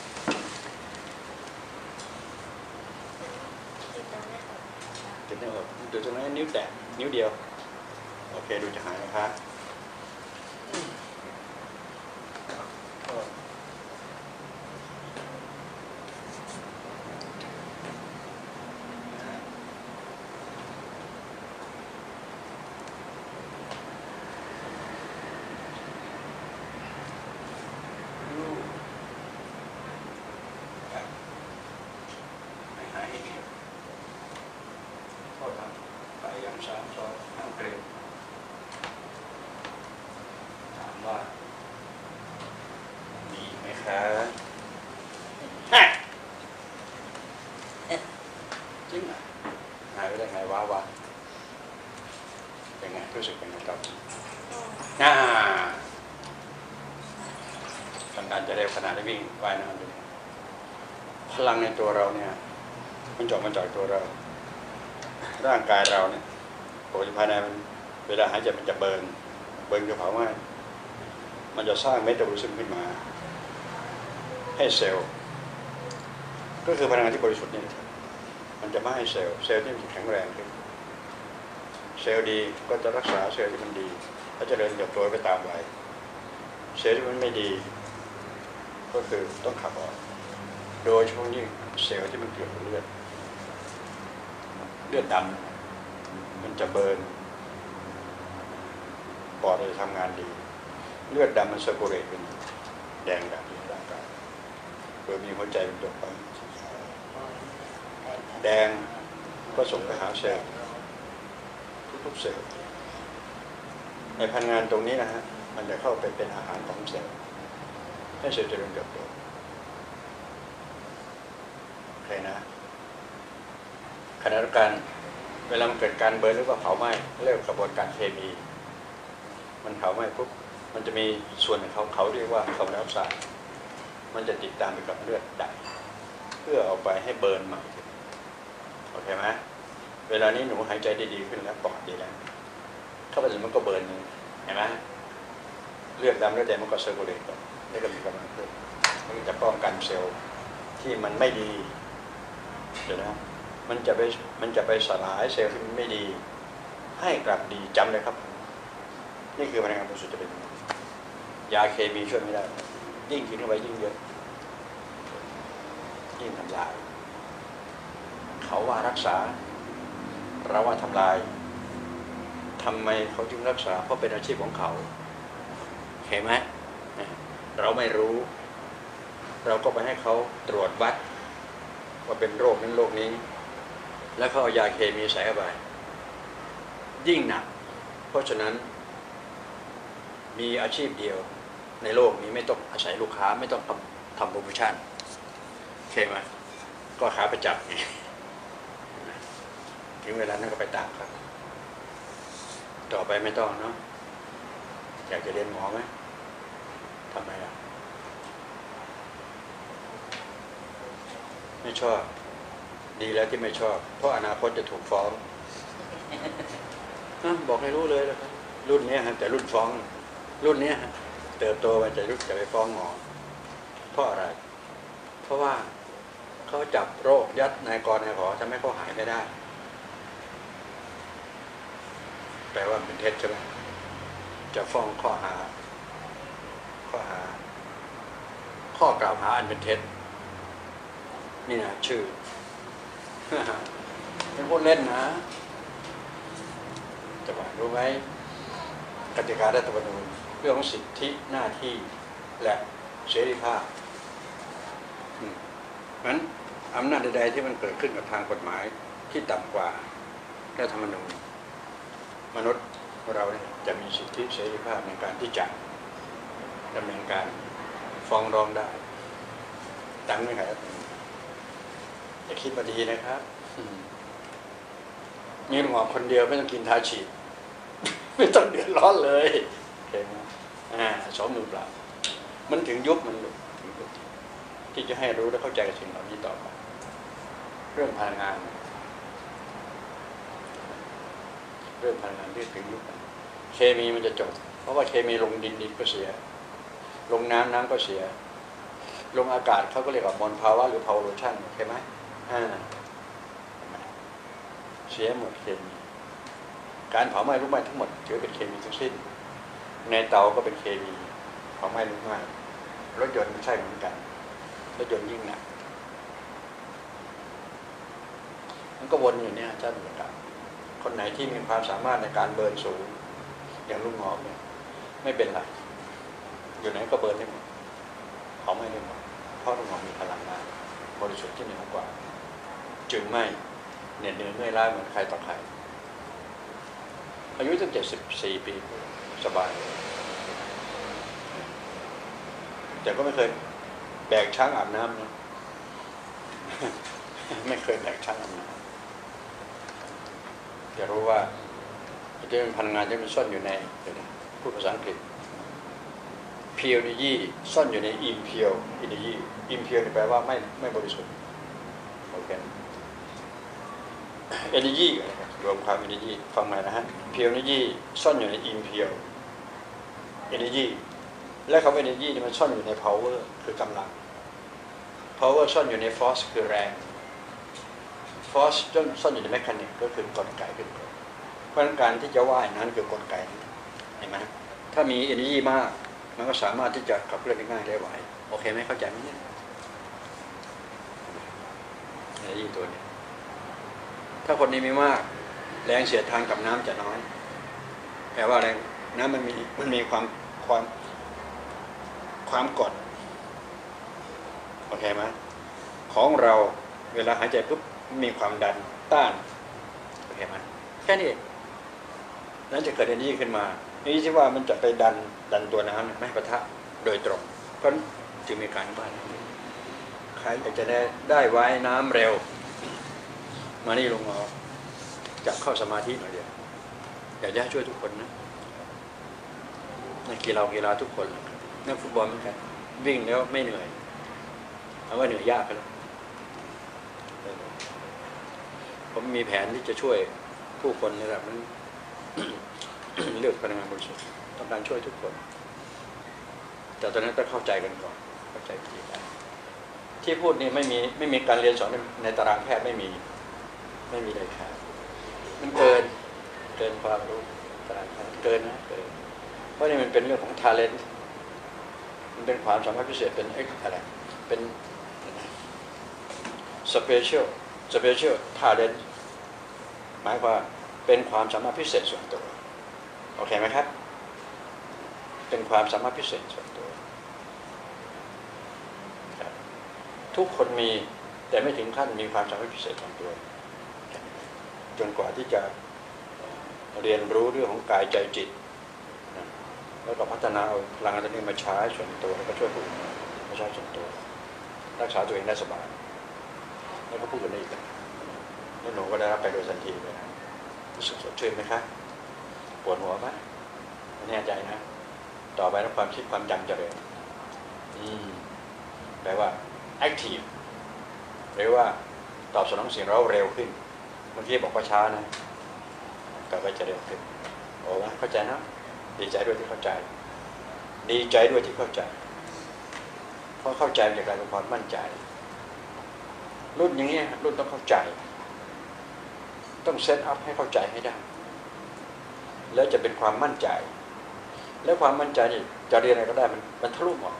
Speaker 3: จุดนี้ครับจุดตรงนั้นนิ้วแตะนิ้วเดียวโอเคดูจะหายนะครับสามสองห้ามเกรงว่ามีไหมคะจริงอ่ะหายไปได้ไงวะวะเป็นไงรู้สึกเป็นไงครับน่าทำงานจะเร็วขนาดได้วิ่งว่ายน้ำไปพลังในตัวเราเนี่ยมันจบมาจากตัวเราร่างกายเราเนี่ยปกติภายในมันเวลาหายใจมันจะเบิร์นเบิร์นกระเผาไหม้มันจะสร้างเมตาบอลิซึมขึ้นมาให้เซลล์ก็คือพลังงานที่บริสุทธิ์นี่นะครับมันจะไม่ให้เซลล์เซลล์ที่มันแข็งแรงขึ้นเซลล์ดีก็จะรักษาเซลล์ที่มันดีและจะเจริญเติบโตไปตามวัยเซลล์ที่มันไม่ดีก็คือต้องขับออกโดยเฉพาะยิ่งเซลล์ที่มันเกี่ยวกับเลือดเลือดดำมันจะเบิร์นปอดจะทำงานดีเลือดดำมันเซอร์คูลเลตเป็นแดงแบบนี้ร่างกายโดยมีหัวใจเป็นตัวปั๊มแดงก็ส่งไปหาเซลล์ทุกๆเซลล์ในพลังงานตรงนี้นะฮะมันจะเข้าไปเป็นอาหารของเซลล์ให้เซลล์เจริญเติบโตโอเคนะขณะเดียวกันเวลามันเกิดการเบิร์นหรือว่าเผาไหม้เรียกกระบวนการเคมีมันเผาไหม้ปุ๊บมันจะมีส่วนของเขาเขาเรียกว่าคาร์บอนไดออกไซด์มันจะติดตามไปกับเลือดดับเพื่อเอาไปให้เบิร์นใหม่โอเคไหมเวลานี้หนูหายใจได้ดีขึ้นแล้วปอดดีแล้วเข้าไปถึงมันก็เบิร์นเห็นไหมเลือดดำเลือดแดงมันก็เซอร์คูลเลตก่อนนี่ก็มีกำลังขึ้นมันจะป้องกันเซลล์ที่มันไม่ดีเดี๋ยวนะมันจะไปมันจะไปสลายเซลล์ที่มันไม่ดีให้กลับดีจำเลยครับนี่คือพลังงานบริสุทธิ์จะเป็นยาเคมีช่วยไม่ได้ยิ่งกินเข้าไปยิ่งเยอะยิ่งทำลายเขาว่ารักษาเราว่าทำลายทำไมเขาจึงรักษาเพราะเป็นอาชีพของเขาเห็นไหมเราไม่รู้เราก็ไปให้เขาตรวจวัดว่าเป็นโรคนั้นโรคนี้แล้วเขาเอายาเคมีใส่เข้าไปยิ่งหนักเพราะฉะนั้นมีอาชีพเดียวในโลกนี้ไม่ต้องอาศัยลูกค้าไม่ต้องทำโปรโมชั่นโอเคไหมก็ขาประจับไงถึงเวลานั้นก็ไปตามครับต่อไปไม่ต้องเนาะอยากจะเรียนหมอไหมทำไมอ่ะไม่ชอบดีแล้วที่ไม่ชอบเพราะอนาคตจะถูกฟ้องบอกให้รู้เลยนะครับรุ่นนี้ฮะแต่รุ่นฟ้องรุ่นนี้ฮะเติบโตมาจะรุ่นจะไปฟ้องหมอเพราะอะไรเพราะว่าเขาจับโรคยัดนายกรนายขอทำให้เขาหายไม่ได้แปลว่าเป็นเท็จใช่ไหมจะฟ้องข้อหาข้อหาข้อกล่าวหาอันเป็นเท็จนี่นะชื่อ เป็นคนเล่นนะจะบอกรู้ไหมกติการรัฐธรรมนูญเรื่องของสิทธิหน้าที่และเสรีภาพนั้นอำนาจใดๆที่มันเกิดขึ้นกับทางกฎหมายที่ต่ำกว่ารัฐธรรมนูญมนุษย์เราเนี่ยจะมีสิทธิเสรีภาพในการที่จะดำเนินการฟ้องร้องได้ตั้งไว้ครับอย่าคิดมาดีนะครับมีหมอคนเดียวไม่ต้องกินทาฉีดไม่ต้องเดือดร้อนเลยเห็นไหมอ่าสองมือเปล่ามันถึงยุคมันถึงยุคที่จะให้รู้และเข้าใจกับสิ่งเหล่านี้ต่อไปเรื่องพลังงานเรื่องพลังงานเรื่องถึงยุคเคมีมันจะจบเพราะว่าเคมีลงดินดินก็เสียลงน้ำน้ำก็เสียลงอากาศเขาก็เรียกว่ามลภาวะหรือพาวโลชันใช่ไหมอ่าเสียหมดเคมีการเผาไหม้ลุกไหม้ทั้งหมดถือเป็นเคมีทั้งสิ้นในเตาก็เป็นเคมีเผาไหม้ลุกไหม้รถยนต์ก็ใช่เหมือนกันรถยนต์ยิ่งหนักมันก็วนอยู่เนี่ยเจ้าหน้าที่คนไหนที่มีความสามารถในการเบิร์นสูงอย่างลูกหงอกเนี่ยไม่เป็นไรอยู่ไหนก็เบิร์นได้หมดเผาไหม้ได้หมดเพราะลูกหงอกมีพลังงานบริสุทธิ์ที่เหนือกว่าจึงไม่เหน็ดเหนื่อยเมื่อยล้าเหมือนใครต่อใครอายุตั้งเจ็ดสิบสี่ปีสบายแต่ก็ไม่เคยแบกช้างอาบน้ำนะ ไม่เคยแบกช้างอาบน้ำจะรู้ว่าจะเป็นพลังงานที่มันซ่อนอยู่ในเดี๋ยวนะพูดภาษาอังกฤษ pure energy ซ่อนอยู่ใน impure energy impure แปลว่าไม่ไม่บริสุทธิ์โอเค energy รวมความ energy ฟังใหม่นะฮะ pure energy ซ่อนอยู่ใน impure energy และคำว่า energy นี่มันซ่อนอยู่ใน power คือกำลัง power ซ่อนอยู่ใน force คือแรง force ซ่อนอยู่ใน mechanic ก็คือกลไกขึ้นเพราะฉะนั้นการที่จะว่ายนั้นคือกลไกเห็นไหมถ้ามี energy มากมันก็สามารถที่จะขับเคลื่อนได้ง่ายได้ไหวโอเคไหมเข้าใจไหมเนี่ย energy ตัวนี้ถ้าคนนี้มีมากแรงเสียดทานกับน้ำจะน้อยแปลว่าแรงน้ำมันมีมันมีความความความกดโอเคไหมของเราเวลาหายใจปุ๊บมีความดันต้านโอเคไหมแค่นี้เองนั้นจะเกิดเอเนอร์จีขึ้นมานี่ที่ว่ามันจะไปดันดันตัวน้ำไม่ให้ปะทะโดยตรงเพราะจึงมีการบ้านใครอยากจะได้ได้ว่ายน้ำเร็วมานี่ลงมาจับเข้าสมาธิหน่อยเดียวอยากจะช่วยทุกคนนะนักกีฬากีฬาทุกคนนักฟุตบอลเหมือนกันวิ่งแล้วไม่เหนื่อยเอาว่าเหนื่อยยากกันแล้วผมมีแผนที่จะช่วยผู้คนในระดับนั้น เลือกพลังงานบริสุทธิ์ต้องการช่วยทุกคนแต่ตอนนั้นต้องเข้าใจกันก่อนเข้าใจวิธีการที่พูดนี่ไม่มีไม่มีการเรียนสอนในตารางแพทย์ไม่มีไม่มีเลยครับมันเกินเกินความรู้ตารางแพทย์เกินนะเกินเพราะนี่มันเป็นเรื่องของ talent มันเป็นความสามารถพิเศษเป็นเอ็กอะไรเป็น special special talent หมายความเป็นความสามารถพิเศษส่วนตัวโอเคไหมครับเป็นความสามารถพิเศษส่วนตัวทุกคนมีแต่ไม่ถึงขั้นมีความสามารถพิเศษส่วนตัวจนกว่าที่จะเรียนรู้เรื่องของกายใจจิตแล้วก็พัฒนาเอาพลังงานตัวนี้มาใช้ส่วนตัวแล้วก็ช่วยผู้อื่นมาใช้ส่วนตัวรักษาตัวเองได้สบายแล้วก็พูดกันได้อีกแล้วหนูก็ได้รับไปโดยทันทีเลยนะรู้สึกสดชื่นไหมคะปวดหัวไหมไม่แน่ใจนะต่อไปแล้วความคิดความจำเจริญอืมแปลว่า active หรือว่าตอบสนองสิ่งเราเร็วขึ้นเมื่อกี้บอกว่าช้านะกลับไปจะเร็วขึ้นโอ้เข้าใจนะดีใจด้วยที่เข้าใจดีใจด้วยที่เข้าใจเพราะเข้าใจจะกลายเป็นความมั่นใจรุ่นอย่างนี้รุ่นต้องเข้าใจต้องเซตอัพให้เข้าใจให้ได้แล้วจะเป็นความมั่นใจแล้วความมั่นใจนี่จะเรียนอะไรก็ได้มันมันทะลุหมด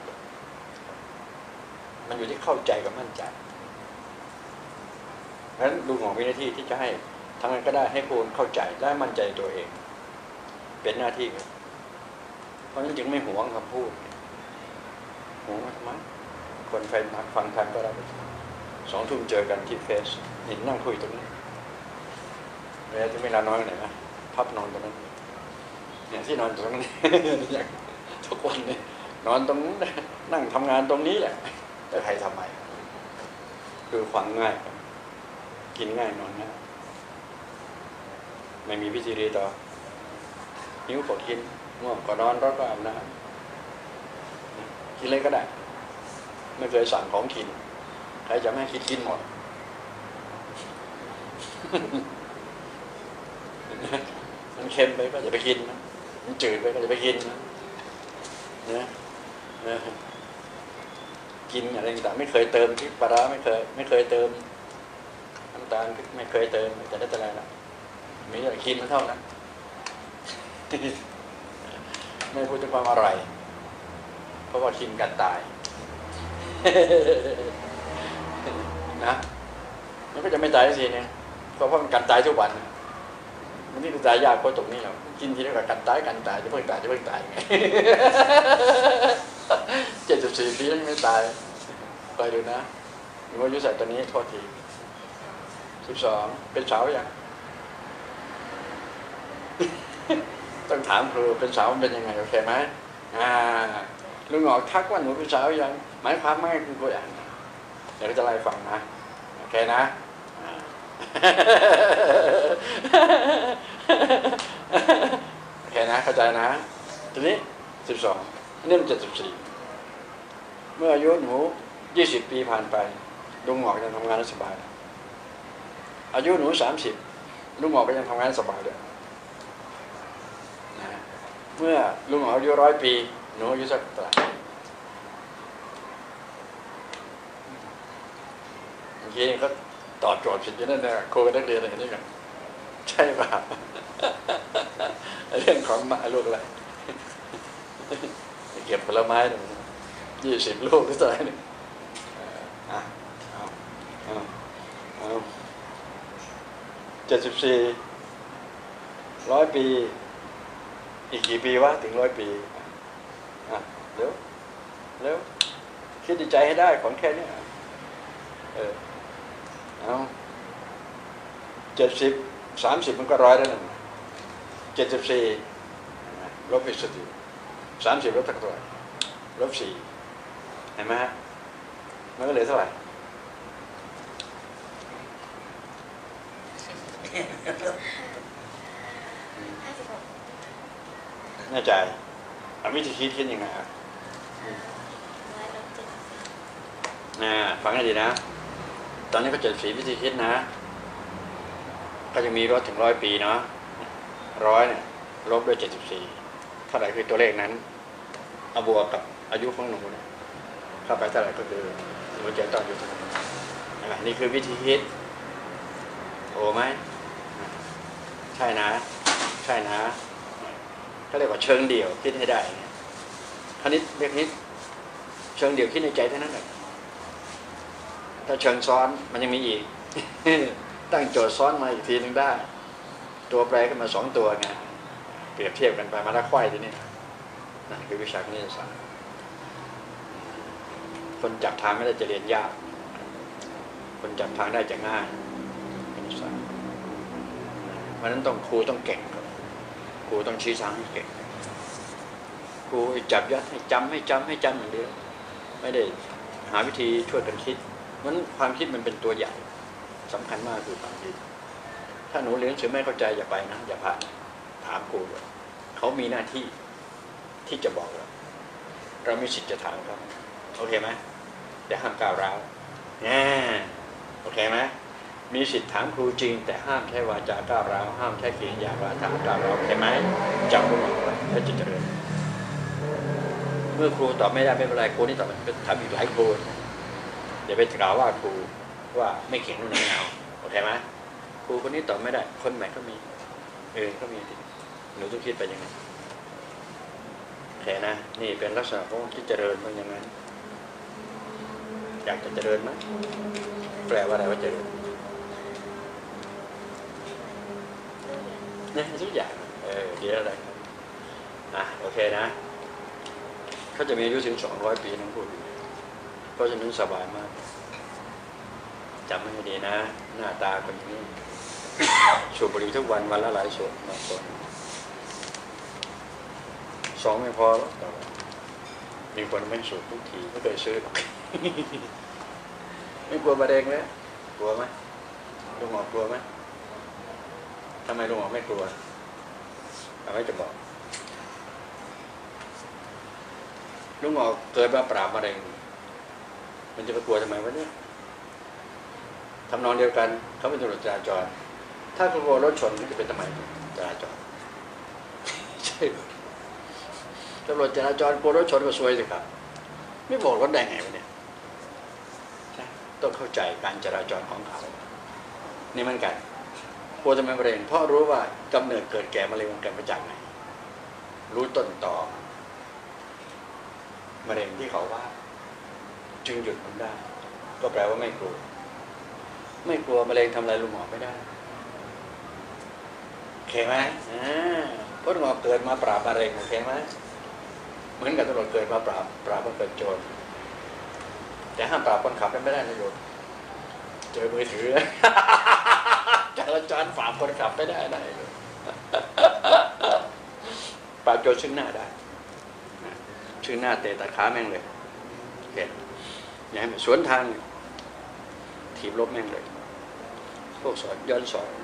Speaker 3: มันอยู่ที่เข้าใจกับมั่นใจเพราะฉะนั้นลุงของวินาทีที่จะให้ทำงานก็ได้ให้ผู้เข้าใจและมั่นใจตัวเองเป็นหน้าที่เพราะฉะนั้นจึงไม่หวงคำพูดหวงทำไมคนใครนักฟังทันก็ได้สองทุ่มเจอกันที่เฟสนี่นั่งคุยตรงนี้เวลาที่เวลาน้อยไหนนะพับนอนตรงนั้นเนี่ยที่นอนตรงนั้นทุกวันเนี่ยนอนตรงนั้นนั่งทำงานตรงนี้แหละแต่ใครทำไมคือฟังง่ายกินง่ายนอนง่ายไม่มีพิธีรีต่อหิวก็กินง่วงก็นอนร้อนก็อาบน้ำกินอะไรก็ได้ไม่เคยสั่งของกินใครจะไม่คิดกินหมดมันเค็มไปก็อย่าไปกินนะมันจืดไปก็อย่าไปกินนะนะนะกินอะไรต่างไม่เคยเติมพริกปลาร้าไม่เคยไม่เคยเติมน้ำตาลไม่เคยเติมแต่ได้แต่อะไรนะมีแต่กินมันเท่านั้นไม่พูดถึงความอร่อยเพราะว่ากินกันตายนะมันก็จะไม่ตายสิเนี่ยเพราะว่ามันกันตายทุกวันมันนี่ตายยากเพราะตรงนี้เรากินทีนี้ก็กันตายกันตายจะเพิ่งตายจะเพิ่งตายไงเจ็ดสิบสี่ปียังไม่ตายไปดูนะหนูอายุสัตว์ตัวนี้โทษทีสิบสองเป็นสาวยังต้องถามครูเป็นสาวมันเป็นยังไงโอเคไหมอ่าลุงหงอกทักว่าหนูเป็นสาวยังหมายความไม่คือตัวอย่างเดี๋ยวจะไล่ฟังนะโอเคนะโอเคนะเข้าใจนะทีนี้สิบสองนี่มันเจ็ดสิบสี่เมื่ออายุหนูยี่สิบปีผ่านไปลุงหงอกยังทำงานสบายอายุหนูสามสิบลุงหงอกก็ยังทำงานสบายเลยนะเมื่อลุงหงอกอายุร้อยปีหนูอายุสักเท่าไหร่เมื่อกี้ก็ตอบโจทย์ผิดอยู่นั่นแหละโคกับนักเรียนอะไรนี่กันใช่ป่ะเรื่องของมาลูกอะไรเก็บผลไม้หนึ่งยี่สิบลูกหรือเท่าไหร่หนึ่งอ่ะเอาเอาเอาเจ็ดสิบสี่ร้อยปีอีกกี่ปีวะถึงร้อยปีอ่ะเร็วเร็วคิดในใจให้ได้ของแค่นี้เออเอาเจ็ดสิบสามสิบมันก็ร้อยแล้วหนึ่งเจ็ดสิบสี่ลบอีกสติสามสิบลบเท่าไหร่ลบสี่เห็นไหมฮะมันก็เหลือเท่าไหร่แน่ใจวิธีคิดคิดยังไงครับนะฟังให้ดีนะตอนนี้ก็เจ็ดสีวิธีคิดนะก็จะมีรถถึงร้อยปีเนาะร้อยเนี่ยลบด้วยเจ็ดสิบสี่เท่าไหร่คือตัวเลขนั้นเอาบวกกับอายุของหนูเนี่ยเข้าไปเท่าไหร่ก็คือหนูจะต้องอยู่เท่าไหร่นี่คือวิธีคิดโอ้ไหมใช่นะใช่นะเขาเรียกว่าเชิงเดี่ยวคิดให้ได้คณิตเรียกนิดเชิงเดี่ยวคิดในใจเท่านั้นแหละถ้าเชิงซ้อนมันยังมีอีก ตั้งโจทย์ซ้อนมาอีกทีนึงได้ตัวแปรขึ้นมาสองตัวไงเปรียบเทียบกันไปมาละควายทีนี้นั่นคือวิชาคณิตศาสตร์คนจับทางไม่ได้จะเรียนยากคนจับทางได้จะง่ายคณิตศาสตร์เพราะนั้นต้องครูต้องเก่งครูต้องชี้ทางให้เก่งครูจับยัดให้จำให้จำให้จำอย่างเดียวไม่ได้หาวิธีช่วยกันคิดเพราะนั้นความคิดมันเป็นตัวใหญ่สำคัญมากคือความคิดถ้าหนูเรียนหนังสือไม่เข้าใจอย่าไปนะอย่าผ่านถามครูเขามีหน้าที่ที่จะบอกเราเรามีสิทธิ์จะถามเขาโอเคไหมแต่ห้ามก้าวร้าวแน่โอเคไหมมีสิทธิ์ถามครูจริงแต่ห้ามใช้วาจาก้าวร้าวห้ามใช้กิริยาวาทะก้าวร้าวโอเคไหมจำไว้หมดเลยถ้าจะเจริญเมื่อครูตอบไม่ได้ไม่เป็นไรครูนี่ตอบมันถามอีกหลายครูอย่าไปกล่าวว่าครูว่าไม่เก่งนู่นนี่เอาโอเคไหมครูคนนี้ตอบไม่ได้คนใหม่ก็มีเออก็มีหนูต้องคิดไปยังไงโอเคนะนี่เป็นลักษณะของที่เจริญมันอย่างนั้นอยากจะเจริญไหมแปลว่าอะไรว่าเจริญเนี่ยทุกอย่างเออเดี๋ยวอะไรอ่ะโอเคนะเขาจะมีอายุถึงสองร้อยปีน้องพูดเพราะฉะนั้นสบายมากจำให้ดีนะหน้าตาคนนี้สูบบุหรี่ทุกวันวันละหลายสูบบางคนสองไม่พอหรอกมีคนไม่สูบทุกทีไม่เคยซื้อหรอกไม่กลัวมะเร็งแล้วกลัวไหมลุงหมอกลัวไหมทำไมลุงหมอไม่กลัวทำไมจะบอกลุงหมอเกิดมาปราบมะเร็งมันจะไปกลัวทำไมวะเนี่ยทำนองเดียวกันเขาเป็นตำรวจจราจรถ้าคุณกลัวรถชนมันจะเป็นทำไมจราจรใช่ตำรวจจราจรกลัวรถชนก็ซวยสิครับไม่บอกรถได้ไงวะเนี่ยต้องเข้าใจการจราจรของเขานี่มันกันกลัวจะเป็นมะเร็งเพราะรู้ว่ากำเนิดเกิดแก่มะเร็งมันเกิดมาจากไหนรู้ต้นตอมะเร็งที่เขาว่าจึงหยุดมันได้ก็แปลว่าไม่กลัวไม่กลัวมะเร็งทำอะไรลุงหมอไม่ได้โอเคไหมอ่าเพราะลุงหมอเกิดมาปราบมะเร็งโอเคไหมเหมือนกับตำรวจเกิดมาปราบปราบคนเกิดโจรแต่ห้ามปราบคนขับไม่ได้นะโยมเจอมือถือจราจรฝ่าคนขับไม่ได้ไหนปราบโจรซึ่งหน้าได้ชซึ่งหน้าเตะตัดขาแม่งเลยเห็นอย่าให้มันสวนทางถีบลบแม่งเลยพวกสอนย้อนสอน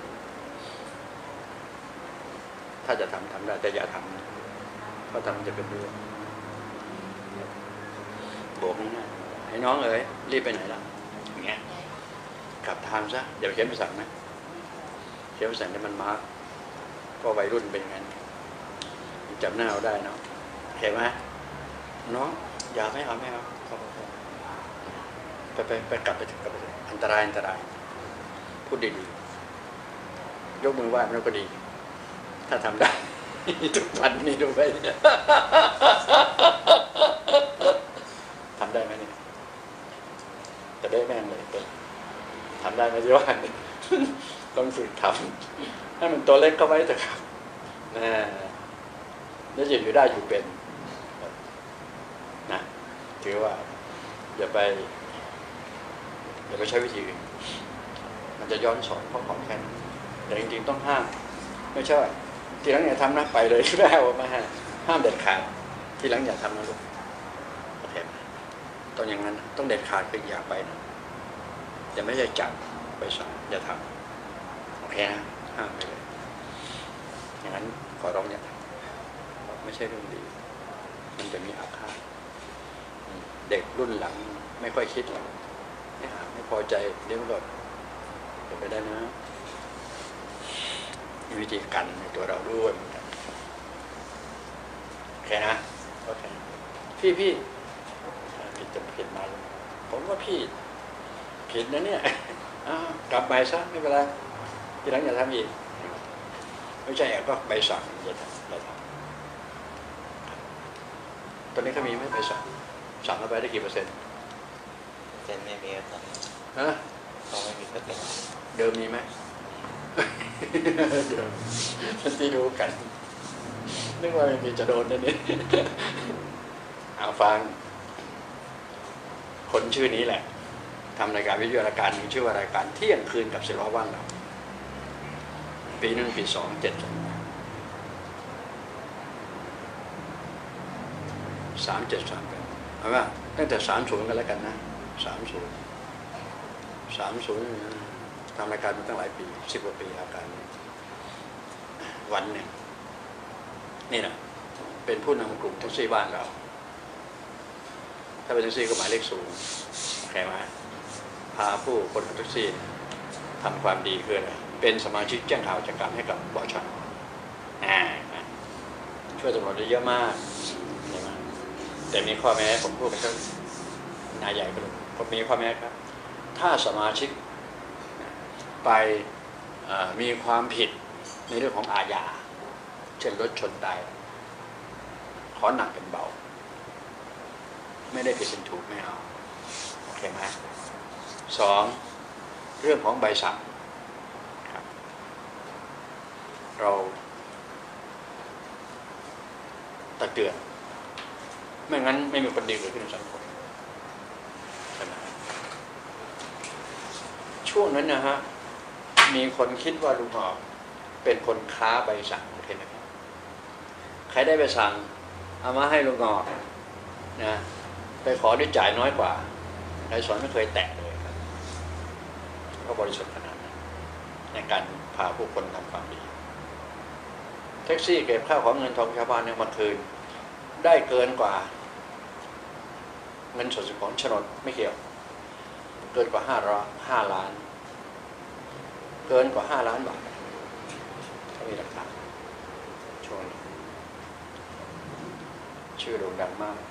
Speaker 3: ถ้าจะทำทำได้แต่อย่าทำเพราะทำจะเป็นเรื่องโบกง่ายๆให้น้องเอ๋ยรีบไปไหนล่ะอย่างเงี้ยกลับทางซะอย่าไปเขียนไปสั่งนะเขียนไปสั่งให้มันมาก็วัยรุ่นเป็นงั้นจำหน้าเอาได้เนาะเห็นไหมน้องอย่าไม่เอาไม่เอาไปไปไปกลับไปถึงกลับไปถึงอันตรายอันตรายพูดดีๆยกมือไหว้มันก็ดีถ้าทำได้ทุกวันนี้ดูไปทำได้ไหมเนี่ยจะได้แม่งเลยทำได้ไหมที่ว่าต้องฝึกทำให้มันตัวเล็กเข้าไว้เถอะครับนะแล้วจะอยู่ได้อยู่เป็นนะถือว่าอย่าไปอย่าไปใช้วิธีอื่นมันจะย้อนสอนข้อของแค่แต่จริงๆต้องห้ามไม่ใช่ทีหลังอย่าทำนะไปเลยไม่เอามาห้ามห้ามเด็ดขาดทีหลังอย่าทำนะลูกโอเคไหมต้องอย่างนั้นต้องเด็ดขาดคืออย่าไปนะอย่าไม่ใช่จับไปสั่งอย่าทำโอเคนะห้ามไปเลยอย่างนั้นขอร้องอย่าทำไม่ใช่เรื่องดีมันจะมีอาฆาตเด็กรุ่นหลังไม่ค่อยคิดหรอกไม่หาไม่พอใจเดี๋ยวมันก็เป็นไปได้นะมีวิธีกันในตัวเราด้วยเหมือนกันโอเคนะโอเคพี่พี่ผิดจะผิดมาผมว่าพี่ผิดนะเนี่ยกลับไปซะไม่เป็นไรทีหลังอย่าทำอีกไม่ใช่ก็ใบสั่งอย่าทำอย่าทำตอนนี้เขามีไหมใบสั่งสั่งเข้าไปได้กี่เปอร์เซ็นต์
Speaker 1: เซ็นไม่มีครับ
Speaker 3: ฮะ
Speaker 1: เขาไม่มีเปอร์เซ็นต์
Speaker 3: เดิมมีไหมเดิมที่รู้กันนึกว่าไม่มีจะโดนนั่นนี่เอาฟังคนชื่อนี้แหละทำรายการวิทยุรายการมีชื่อว่ารายการเที่ยงคืนกับศิลปะว่างเราปีหนึ่งปีสองเจ็ดสามเจ็ดสามแปดเอาว่าตั้งแต่สามศูนย์กันแล้วกันนะสามศูนย์สามศูนย์ทำรายการมาตั้งหลายปีสิบกว่าปีอาการวันหนึ่งนี่นะเป็นผู้นำกลุ่มแท็กซี่บ้านเราถ้าเป็นแท็กซี่ก็หมายเลขศูนย์ใครมาพาผู้คนขับแท็กซี่ทำความดีคืออะไรเป็นสมาชิกแจ้งข่าวจัดการให้กับบช.ช่วยตำรวจได้เยอะมากแต่มีข้อแม้ผมพูดไปก็นายใหญ่ก็รู้ผมมีข้อแม้ครับถ้าสมาชิกไปมีความผิดในเรื่องของอาญาเช่นรถชนตายขอหนักเป็นเบาไม่ได้ผิดเป็นถูกไม่เอาโอเคไหมสองเรื่องของใบสั่งเราตักเตือนไม่งั้นไม่มีคนดีเกิดขึ้นในสังคมใช่ไหมช่วงนั้นนะฮะมีคนคิดว่าลุงหอกเป็นคนค้าใบสั่งโอเคนะครับใครได้ใบสั่งเอามาให้ลุงหอกนะไปขอด้วยจ่ายน้อยกว่านายสอนไม่เคยแตะเลยครับก็บริสุทธิ์ขนาดนั้นในการพาผู้คนทำความดีแท็กซี่เก็บข้าวของเงินทองชาวบ้านเนี่ยมาคืนได้เกินกว่าเงินสดของโฉนดไม่เกี่ยวเกินกว่าห้าร้อยห้าล้านเกินกว่าห้าล้านบาทถ้ามีหลักฐานช่วงนี้ชื่อโด่งดังมาก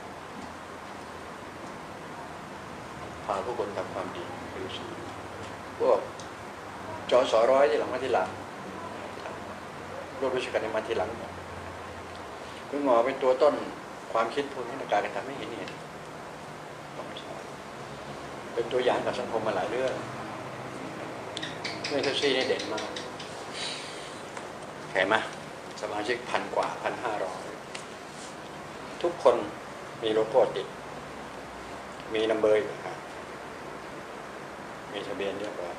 Speaker 3: พาผู้คนทำความดีคือพวกจอสอร้อยที่หลังมาที่หลังร่วมราชการในมาทีหลังคุณหมอเป็นตัวต้นความคิดพวกนี้ในการกระทำให้เห็นเห็นเป็นตัวอย่างกับสังคมมาหลายเรื่องเรื่องแท็กซี่นี่เด่นมากเห็นไหมสมาชิกพันกว่าพันห้าร้อยทุกคนมีโลโก้ติดมีนัมเบอร์อยู่ครับมีทะเบียนเรียบร้อย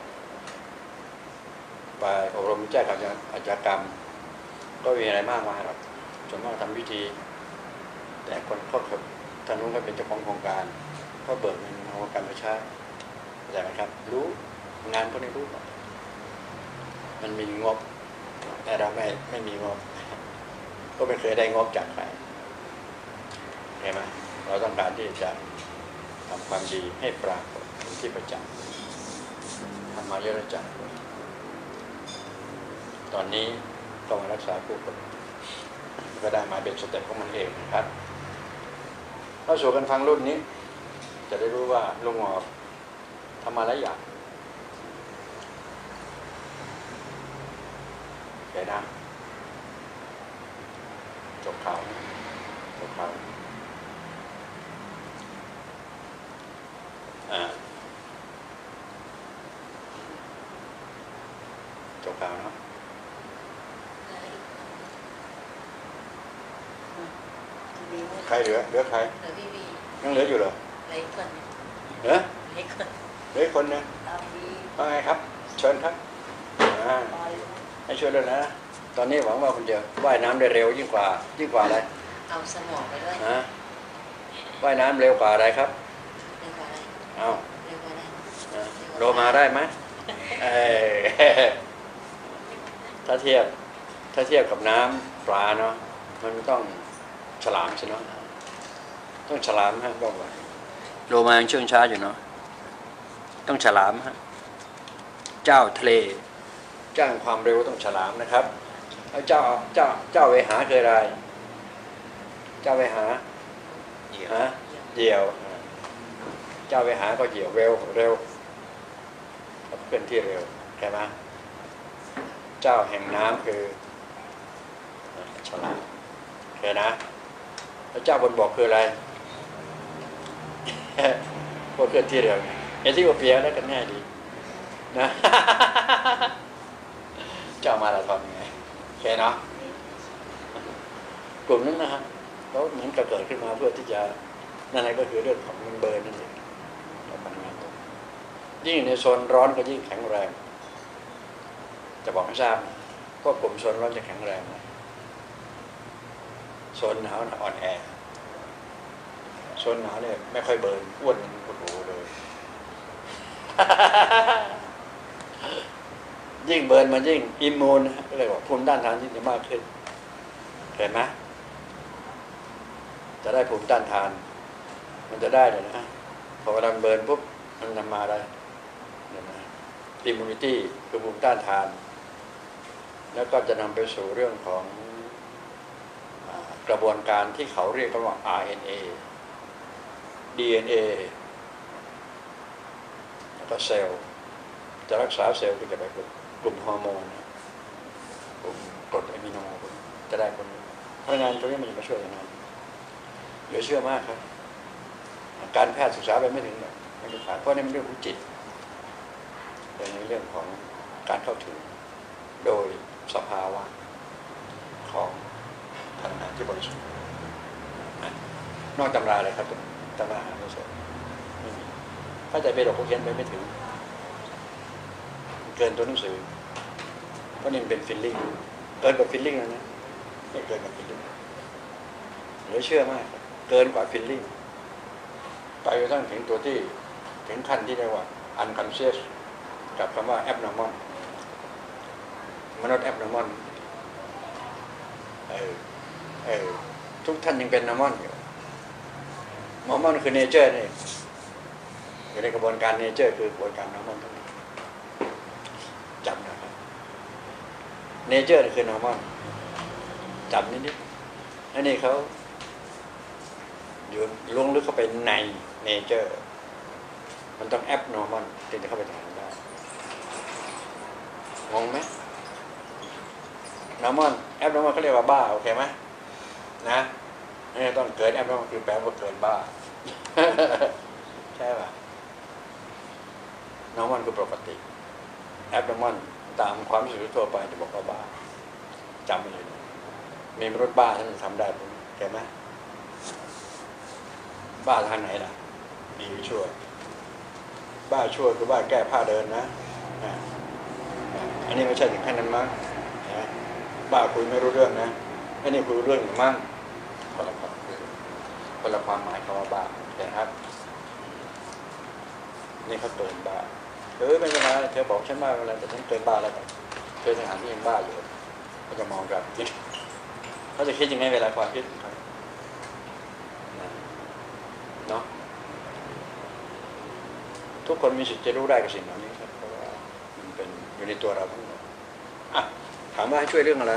Speaker 3: ไปอบรมแจ้งกับอาชญากรรมก็มีอะไรมากมายหรอกส่วนมากทำวิธีแต่คนเขาทางนู้นเขาเป็นเจ้าของโครงการเขาเบิกเงินโครงการมาใช้เข้าใจไหมครับรู้งานพวกนี้รู้มันมีงบแต่เราไม่ไม่มีงบก็ไม่เคยได้งบจากใครเห็นไหมเราต้องการที่จะทำความดีให้ปรากฏเป็นที่ประจักษ์ทำมาเยอะแล้วจักตอนนี้ต้องมารักษาผู้คนก็ได้มาเป็นสเต็ปของมันเองนะครับเราสู่กันฟังรุ่นนี้จะได้รู้ว่าลุงหมอทำมาหลายอย่างเห็นนะจบข่าวจบข่าวอ่าจบข่าวเนาะใครเหลือเหลือใคร
Speaker 4: เหลือพี่วี
Speaker 3: ยังเหลืออยู่เหรอ
Speaker 4: เหลืออีกคนนึง
Speaker 3: เหลือ
Speaker 4: เหลืออีกคน
Speaker 3: เหลือคนนึงว่าไงครับเชิญครับอ่าให้ช่วยด้วยนะตอนนี้หวังว่าคุณจะว่ายน้ำได้เร็วยิ่งกว่ายิ่งกว่าอะไร
Speaker 4: เอาสมองไปด้วย
Speaker 3: ฮะว่ายน้ำเร็วกว่าอะไรครับ
Speaker 4: เร็วกว่าอะไร
Speaker 3: เอา
Speaker 4: เร็วกว่าอะไร
Speaker 3: อ่ะโลมาได้ไหมเอ้ยถ้าเทียบถ้าเทียบกับน้ำปลาเนาะมันต้องฉลามใช่เนาะต้องฉลามฮะบอกว่าโลมายังเชื่องช้าอยู่เนาะต้องฉลามฮะเจ้าทะเลเจ้าความเร็วต้องฉลามนะครับแล้วเจ้าเจ้าเจ้าเวหาคืออะไรเจ้าเวหา
Speaker 1: เหยียบ
Speaker 3: ฮะเหยี่ยวเจ้าเวหาก็เหยี่ยวเร็วเร็วเคลื่อนที่เร็วใช่ไหมเจ้าแห่งน้ำคือฉลามโอเคนะแล้วเจ้าบนบกคืออะไร พวกเคลื่อนที่เร็วเอธิโอเปียได้กันแน่ดีนะ เจ้ามาราธอนไงโอเคเนาะกลุ่มนั้นนะฮะเขาเหมือนกับเกิดขึ้นมาเพื่อที่จะนั่นแหละก็คือเรื่องของเงินเบิร์นนั่นเองพลังงานยิ่งในโซนร้อนก็ยิ่งแข็งแรงจะบอกให้ทราบก็กลุ่มโซนร้อนจะแข็งแรงนะโซนหนาวอ่อนแอโซนหนาวเนี่ยไม่ค่อยเบิร์นอ้วนโอ้โหเลย ยิ่งเบิร์นมันยิ่งอิมมูนก็เลยบอกภูมิต้านทานยิ่งจะมากขึ้นเห็นไหมจะได้ภูมิต้านทานมันจะได้เลยนะพอเวลาเบิร์นปุ๊บมันนำมาได้เห็นไหมอิมมูนิตี้คือภูมิต้านทานแล้วก็จะนำไปสู่เรื่องของกระบวนการที่เขาเรียกกันว่า อาร์ เอ็น เอ ดี เอ็น เอ แล้วก็เซลล์จะรักษาเซลล์ที่จะไปกลุ่มฮอร์โมนกลุ่มกรดอะมิโนจะได้คนพลังงานตัวนี้มันจะมาช่วยกันนะเหลือเชื่อมากครับการแพทย์ศึกษาไปไม่ถึงเลยไม่ถึงขาดเพราะนี่มันเรื่องของจิตแต่ในเรื่องของการเข้าถึงโดยสภาวะของพลังงานที่บริสุทธิ์นอกตำราเลยครับตำราไม่ใช่ไม่มีเข้าใจไปหรอกพวกเขียนไปไม่ถึงเกินตัวหนังสือเพราะนี่มันเป็นฟีลลิ่งเกินกว่าฟีลลิ่งแล้วนะไม่เกินกว่าฟีลลิ่งเหลือเชื่อมากเกินกว่าฟีลลิ่งไปจนถึงตัวที่ถึงขั้นที่เรียกว่า unconscious กับคำว่า abnormal มนุษย์ abnormal เออเออทุกท่านยังเป็น normal อยู่ normal คือ nature นี่อยู่ในกระบวนการ nature คือกระบวนการ normal ทั้งนี้จำนะครับ nature นี่คือ normal จำนิดนิดอันนี้เขาอยู่ลงลึกเข้าไปใน nature มันต้อง abnormal ถึงจะเข้าไปทำได้งงไหม normal abnormal เขาเรียกว่าบ้าโอเคไหมนะนี่ต้องเกิด abnormal คือแปลว่าเกินบ้า ใช่ป่ะ normal คือปกติ abnormal ตามความรู้สึกทั่วไปจะบอกว่าบ้าจำไปเลยมีมนุษย์บ้าท่านจะทำได้ผมเห็นไหมบ้าทางไหนล่ะดีชั่วบ้าชั่วคือบ้าแก้ผ้าเดินนะอันนี้ไม่ใช่ถึงขั้นนั้นมั้งบ้าคุยไม่รู้เรื่องนะอันนี้คุยรู้เรื่องหรือมั้งคนละคนคนละความหมายคำว่าบ้านะครับนี่เขาเตือนบ้าเออไม่เป็นไรเธอบอกฉันบ้าอะไรแต่ฉันเตือนบ้าแล้วกันเธอทหารที่ยังบ้าอยู่เขาจะมองแบบนี้เขาจะคิดยังไงเวลาความคิดของเขาเนาะทุกคนมีสิทธิ์จะรู้ได้กับสิ่งเหล่านี้ครับเพราะว่ามันเป็นอยู่ในตัวเราทั้งหมดอ่ะถามว่าให้ช่วยเรื่องอะไร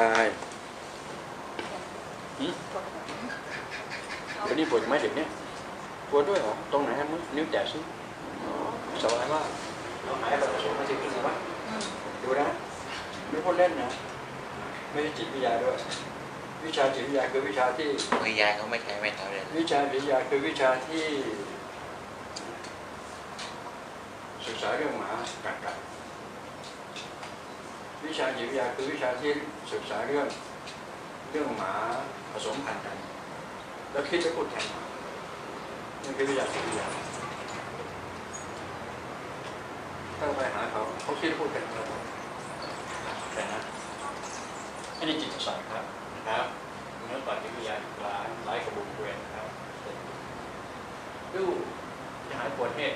Speaker 3: วันนี้ปวดไหมเด็กเนี่ยปวดด้วยเหรอตรงไหนฮะนิ้วแตะซิสบายมากเราหายแบบสมมติขึ้นไหมดูนะไม่พูดเล่นนะไม่ใช่จิตวิทยาด้วยวิชาจิตวิทยาคือวิชาที่
Speaker 1: มือยายเขาไม่ใช้ไม่เท่าเลย
Speaker 3: วิชาจิตวิทยาคือวิชาที่ศึกษาเรื่องหมากัดกันวิชาจิตวิทยาคือวิชาที่ศึกษาเรื่องเรื่องหมาผสมพันธุ์กันแล้วคิดจะพูดแทนหมานี่คือวิชาจิตวิทยาถ้าไปหาเขาเขาคิดจะพูดแทนเราแต่นะอันนี้จิตศาสตร์ครับนะครับเมื่อก่อนจิตวิทยาหลายหลายกระบวนเวรครับดูจะหายปวดเหตุ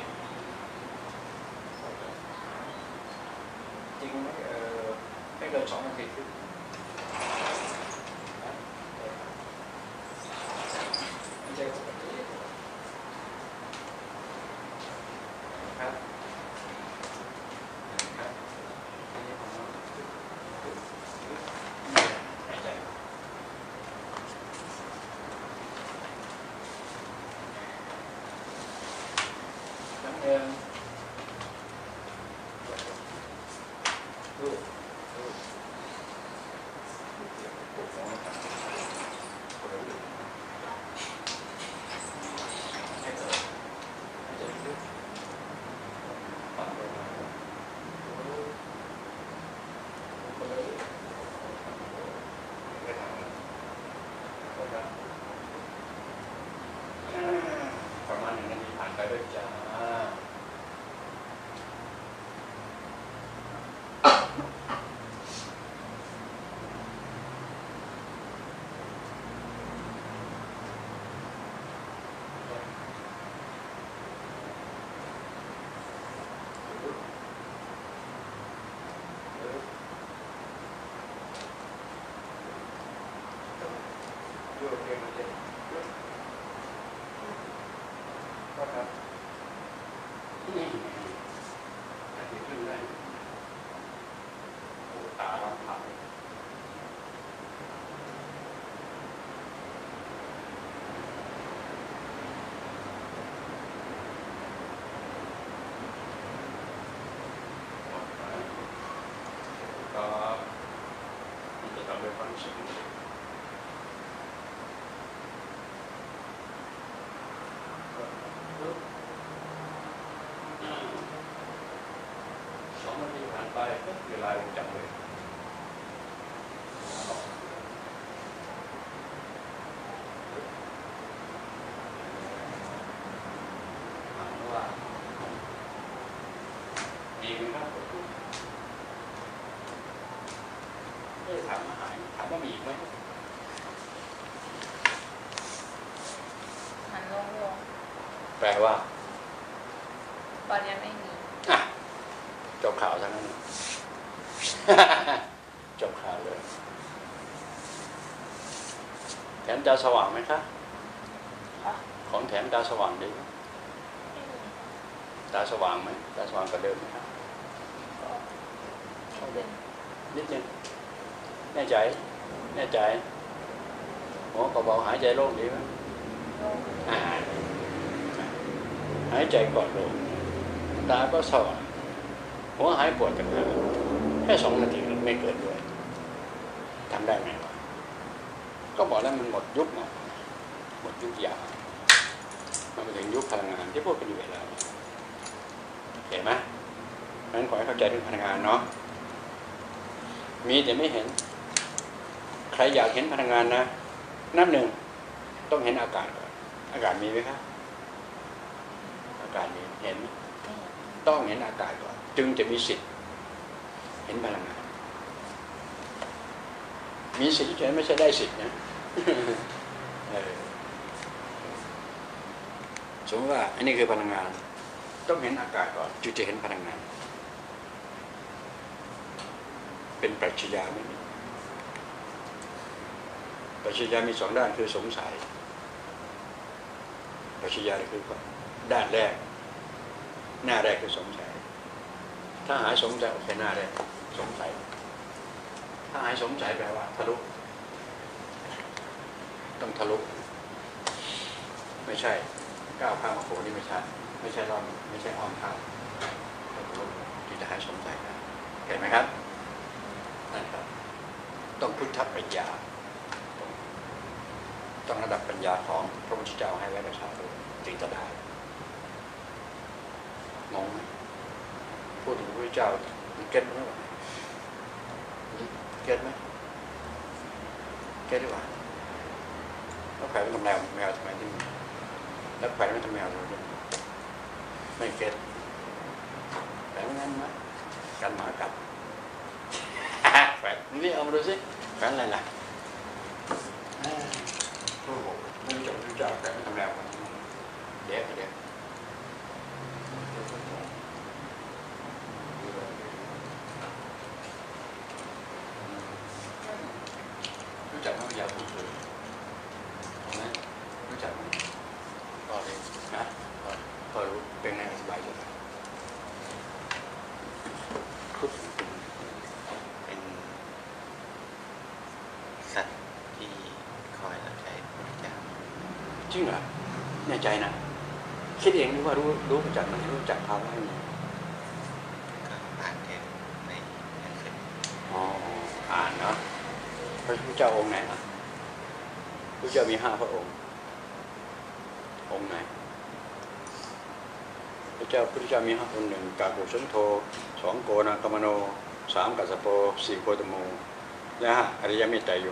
Speaker 3: จริงไหมเออไม่เกินสองนาทีขึ้นไม่ใช่ปกติครับครับอันนี้ของเราหายใจน้ำเดิมดูดูปวดหัวนะครับปวดหัวให้เกิดให้เกิดลึกปากเลยไม่ทำนะครับประมาณหนึ่งนาทีผ่านไปด้วยจ้าโอเคมันจะก็ครับนี่อาทิตย์ขึ้นได้โอ้ตาล้ำผ่าก็มันจะทำให้ความรู้สึกสองนาทีผ่านไปเวลาจับเลยถามว่ามีไหมครับไม่ถามมาหายถามว่ามีอีกไหม
Speaker 5: หันลงลง
Speaker 3: แปลว่า
Speaker 5: ตอนนี้ไม่มี
Speaker 3: จบข่าวทั้งนั้น จบข่าวเลยแถมตาสว่างไหมคะของแถมตาสว่างดีไหมตาสว่างไหมตาสว่างกว่าเดิมไหมครับนิดนึงแน่ใจแน่ใจหัวกระเบาหายใจโล่งดีไหมหายใจก่อนโล่งตาก็สว่างหัวหายปวดกันนะแค่สองนาทีไม่เกินด้วยทำได้ไหมวะก็บอกแล้วมันหมดยุคนะหมดยุคยามันมาถึงยุคพลังงานที่พูดกันอยู่เวลาเห็นไหมนั้นขอให้เข้าใจเรื่องพลังงานเนาะมีแต่ไม่เห็นใครอยากเห็นพลังงานนะนับหนึ่งต้องเห็นอากาศก่อนอากาศมีไหมครับอากาศมีเห็นต้องเห็นอากาศก่อนจึงจะมีสิทธิ์เห็นพลังงานมีสิทธิ์เฉยไม่ใช่ได้สิทธิ์นะสมมติว่าอันนี้คือพลังงานต้องเห็นอากาศก่อนจึงจะเห็นพลังงานเป็นปรัชญาไม่มีปรัชญามีสองด้านคือสงสัยปรัชญาคือด้านแรกหน้าแรกคือสงสัยถ้าหายสงสัยโอเคหน้าแรกสงสัยถ้าหายสงสัยแปลว่าทะลุต้องทะลุไม่ใช่ก้าวข้ามมาโขนี่ไม่ใช่ไม่ใช่รอบไม่ใช่อ้อมข้ามต้องทะลุที่จะหายสงสัยได้เห็นไหมครับนั่นครับต้องพุทธปัญญาต้องระดับปัญญาของพระพุทธเจ้าให้ไว้กับชาวโลกจึงจะได้งงไหมพูดถึงพระพุทธเจ้าเก็ตไหมวะเก็ตไหมเก็ตหรือเปล่าแล้วแขวนเป็นแมวแมวทำไมที่แล้วแขวนเป็นแมวทำไมไม่เก็ตแขวนงั้นไหมกันหมากัดแขวนนี่เอามาดูสิแขวนอะไรล่ะโอ้โหไม่รู้จักพระพุทธเจ้าแขวนเป็นแมวเด็กเด็กรู้จักพระยาพูดเลยไหมรู้จักไหมพอเลยนะพอพอรู้เป็นไงสบายใจคุด
Speaker 1: เป็นสัตว์ที่คอยรับใช้พระพุทธเจ้า
Speaker 3: จริงเหรอแน่ใจนะคิดเองหรือว่ารู้รู้มาจากไหนรู้จักภาวะไหน
Speaker 1: ก็อ่านเทศในหนังสือ
Speaker 3: อ๋ออ่านเนาะพระพุทธเจ้าองค์ไหนนะพระเจ้ามีห้าพระองค์องค์ไหนพระเจ้าพระเจ้ามีห้าองค์หนึ่งกาโกสันโธสองโกนากามโนสามกัสสโปสี่โคตโมและห้าอริยเมตไตรโย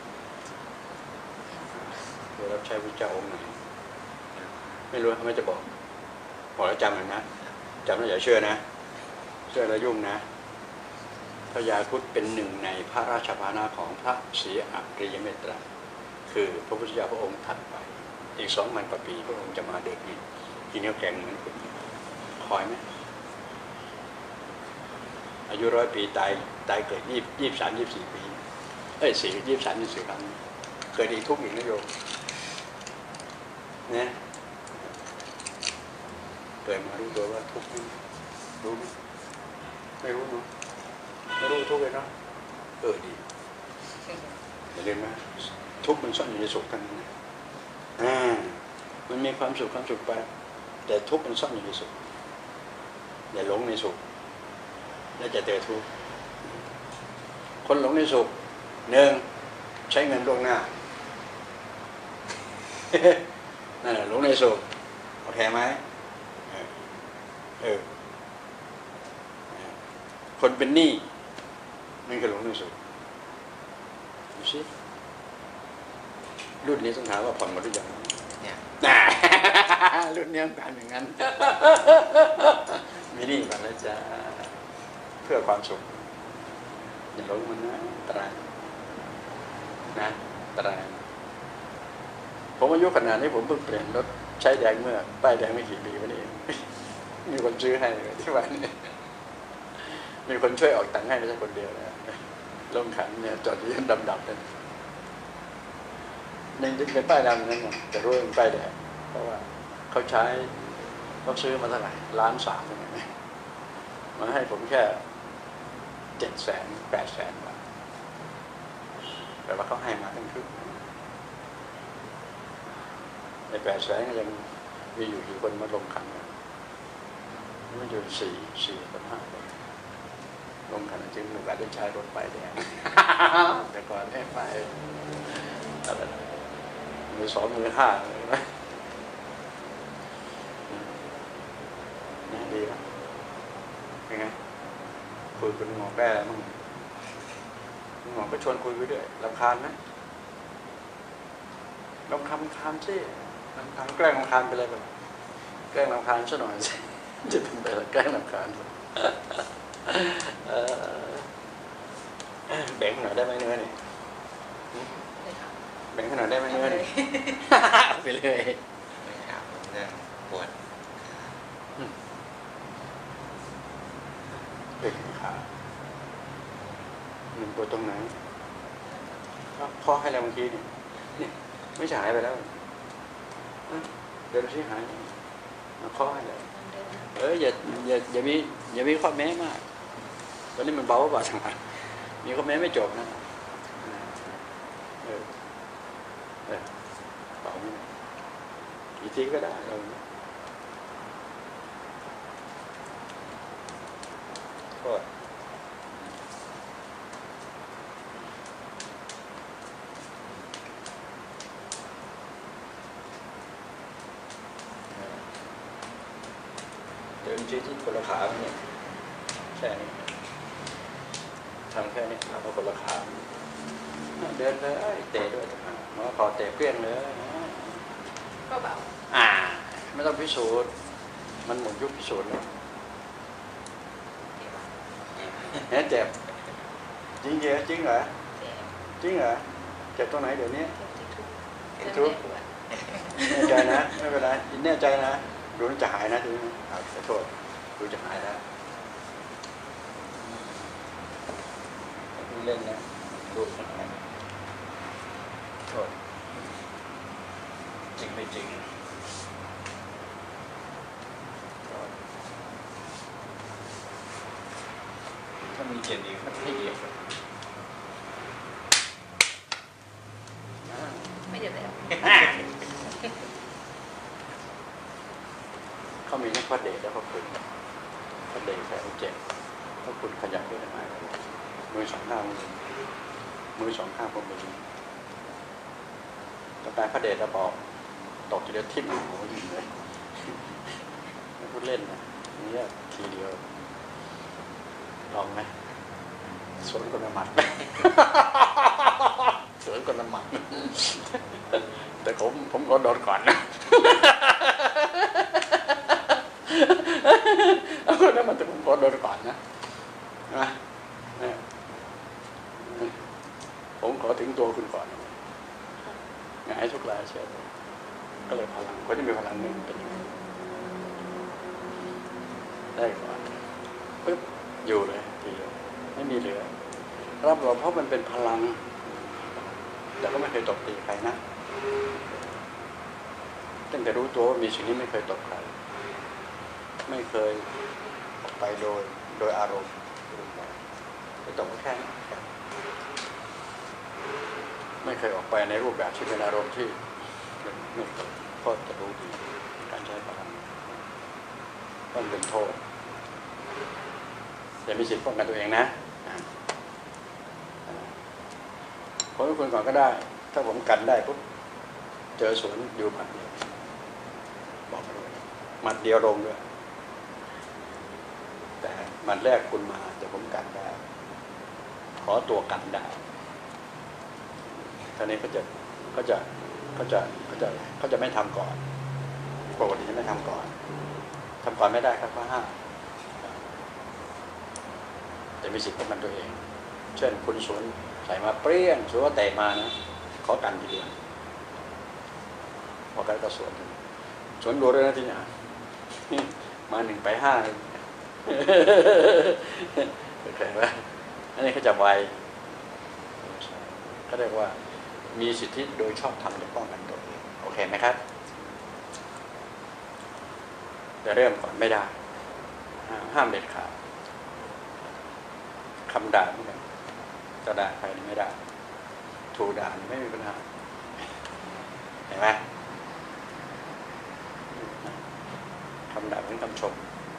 Speaker 3: โดยรับใช้พระเจ้าองค์ไหนไม่รู้ไม่จะบอกบอกแล้วจำมันนะจำแล้วอย่าเชื่อนะเชื่อแล้วยุ่งนะพระยาครุฑเป็นหนึ่งในพระราชภานะของพระศรีอริยเมตไตรคือพระพุทธเจ้าพระองค์ถัดไปอีกสองพันกว่าปีพระองค์จะมาเดินอีกกินเนื้อแกงเหมือนคุณคอยไหมอายุร้อยปีตายตายเกิดยี่ยี่สามยี่สี่ปีเอ้ยสี่ยี่สามยี่สี่ครั้งเกิดอีกทุกข์อีกนะโยมเนี่ยเกิดมารู้ตัวว่าทุกข์รู้ไหมไม่รู้เนาะไม่รู้ทุกข์เลยเนาะเออดีอย่าลืมนะทุกข์มันซ่อนอยู่ในสุขทั้งนั้นอ่ามันมีความสุขความสุขไปแต่ทุกข์มันซ่อนอยู่ในสุขอย่าหลงในสุขแล้วจะเจอทุกข์คนหลงในสุขหนึ่งใช้เงินล่วงหน้านั่นแหละหลงในสุขโอเคไหมเออคนเป็นหนี้นั่นคือหลงในสุขดูสิรุ่นนี้ต้องถามว่าผ่อนหมดหรือยัง
Speaker 1: เนี่ย
Speaker 3: รุ่นนี้ต้องการอย่างนั้นมีหนี้ก่อนแล้วจะเพื่อความสุขอย่าหลงมันนะตรายนะตรายผมอายุขนาดนี้ผมเพิ่งเปลี่ยนรถใช้แดงเมื่อป้ายแดงไม่กี่ปีวันนี้มีคนซื้อให้เลยที่วันนี้มีคนช่วยออกตังค์ให้ไม่ใช่คนเดียวนะลงขันเนี่ยจอดยืนดำๆเลยนี่เป็นป้ายดำนั่นนะแต่รู้เป็นป้ายแดงเพราะว่าเขาใช้เขาซื้อมาเท่าไหร่ล้านสามใช่ไหมมาให้ผมแค่เจ็ดแสนแปดแสนบาทแต่ว่าเขาให้มาตั้งครึ่งในแปดแสนก็ยังมีอยู่กี่คนมาลงขันมันอยู่สี่สี่คนห้าคนลงขันจึงมีโอกาสได้ใช้รถไฟแดงแต่ก่อนได้ไฟอะไรมือสองมือห้าเลยนะนี่ดีนะเป็นไงคุยกับหมอแป้มั้งหมอก็ชวนคุยไปเรื่อยรำคาญไหมรำคาญรำคาญสิรำคาญแกล้งรำคาญไปเลยแบบแกล้งรำคาญซะหน่อยสิจะเป็นไปแล้วแกล้งรำคาญแบ่งหน่อยได้ไหมเนื้อนี่แบ่งหน่อยได้ไหมเนื้อนี่ไปเลย
Speaker 1: ไม่ถามเรื่องควร
Speaker 3: เด็กขาหนึ่งตัวตรงไหนข้อให้แล้วเมื่อกี้นี่นี่ไม่ใช่หายไปแล้วเดินที่หายข้อให้แล้วเอออย่าอย่าอย่ามีอย่ามีข้อแม้มากตอนนี้มันเบากว่าสังหารมีข้อแม้ไม่จบนะเออเออเบาไม่อีกทีก็ได้เราก็เดินชี้ที่คนละขาเนี่ยแค่นี้ทำแค่นี้ทำคนละขาเดินเลยเตะด้วยมาพอเตะเปรี้ยงเลย
Speaker 5: ก็เบา
Speaker 3: อ่าไม่ต้องพิสูจน์มันหมดยุคพิสูจน์แล้วแหมเจ็บจริงเหรอจริงเหรอ
Speaker 5: เจ็บ
Speaker 3: จริงเหรอเจ็บตรงไหนเดี๋ยวนี้
Speaker 5: เจ็บที่ทุก
Speaker 3: ทุกแน่ใจนะไม่เป็นไรแน่ใจนะดูจะหายนะดูขอโทษดูจะหายแล้วเล่นนะดูจะหายโทษจริงไม่จริงถ้ามีเจ็บอีกก็ให้เดียว
Speaker 5: ไม่เจ็บแล้ว
Speaker 3: เขามีนักพระเดชแล้วเขาคุณพระเดชแสนเจ็บเขาคุณขยันด้วยนะมือสองข้างมือมือสองข้างบนมือต่อไปพระเดชจะบอกตกทีเดียวทิ่มหัวยิงเลยไม่พูดเล่นนะนี่ทีเดียวลองไหมสวนคนละหมัดสวนคนละหมัดแต่ผมผมก็โดนก่อนนะเอาคนนั้นมันจะผมก็โดนก่อนนะนะผมขอถึงตัวคุณก่อนหงายทุกรายเชียวก็เลยพลังก็จะมีพลังหนึ่งเป็นอย่างนี้ได้ก่อนปึ๊บอยู่เลยทีเดียวไม่มีเหลือรับรองเพราะมันเป็นพลังแต่ก็ไม่เคยตบตีใครนะตั้งแต่รู้ตัวว่ามีสิ่งนี้ไม่เคยตบใครไม่เคยออกไปโดยโดยอารมณ์ไม่ตบแค่นั้นไม่เคยออกไปในรูปแบบที่เป็นอารมณ์ที่ไม่ตบก็จะรู้ดีการใช้พลังมันเป็นโทษอย่ามีสิทธิ์ป้องกันตัวเองนะผมเป็นคนก่อนก็ได้ถ้าผมกันได้ปุ๊บเจอสวนอยู่หมัดเดียวบอกเลยหมัดเดียวลงด้วยแต่หมัดแรกคุณมาแต่ผมกันได้ขอตัวกันได้ท่านี้ก็จะก็จะก็จะก็จะก็จะไม่ทำก่อนปกติจะไม่ทำก่อนทำก่อนไม่ได้ครับข้อห้าแต่มีสิทธิ์ป้องกันตัวเองเช่นคุณสวนใส่มาเปรี้ยงสวนว่าเตะมานะขอกันทีเดียวพอกันก็สวนสวนดูด้วยนะทีนี้มาหนึ่งไปห้าโอเคไหมอันนี้เขาจะไวเขาเรียกว่ามีสิทธิโดยชอบธรรมจะป้องกันตัวเองโอเคไหมครับจะเริ่มก่อนไม่ได้ห้ามเด็ดขาดคำด่าเหมือนกันจะด่าใครไม่ได้ถูกด่าไม่มีปัญหาเห็นไหมคำด่าเป็นคำชม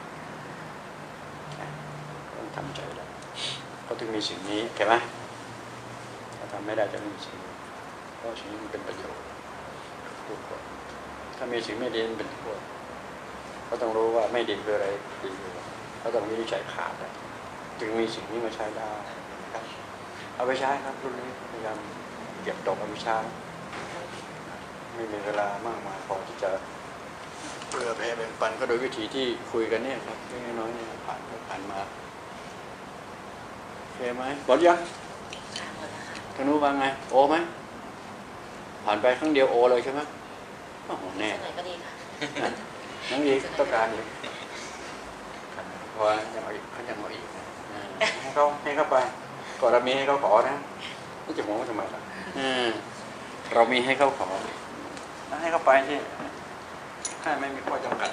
Speaker 3: ต้องทำใจแล้วเขาถึงมีสิ่งนี้เห็นไหมถ้าทำไม่ได้จะไม่มีสิ่งนี้เพราะสิ่งนี้มันเป็นประโยชน์ทุกคนถ้ามีสิ่งไม่ดีมันเป็นโทษเขาต้องรู้ว่าไม่ดีคืออะไรดีคือเขาต้องวินิจฉัยขาดนะจึงมีสิ่งนี้มาใช้ได้ครับเอาไปใช้ครับรุ่นนี้พยายามเก็บตกเอาไปใช้ไม่มีเวลามากมายพอที่จะเพื่อแผ่แบ่งปันก็โดยวิธีที่คุยกันเนี่ยครับเล็กน้อยเนี่ยผ่านผ่านมาโอเคไหมหมดยังทางนู้นว่าไงโอไหมผ่านไปครั้งเดียวโอเลยใช่ไหมโอ้โหแน่
Speaker 4: ไหนก็ดีค่ะ
Speaker 3: นะอีกต้องการอีกเพราะว่ายังเอาอีกเขายังเอาอีกให้เขาให้เขาไปก่อนเรามีให้เขาขอนะนี่จะมองว่าทำไมล่ะเรามีให้เขาขอให้เขาไปที่ให้ไม่มีข้อจำกัด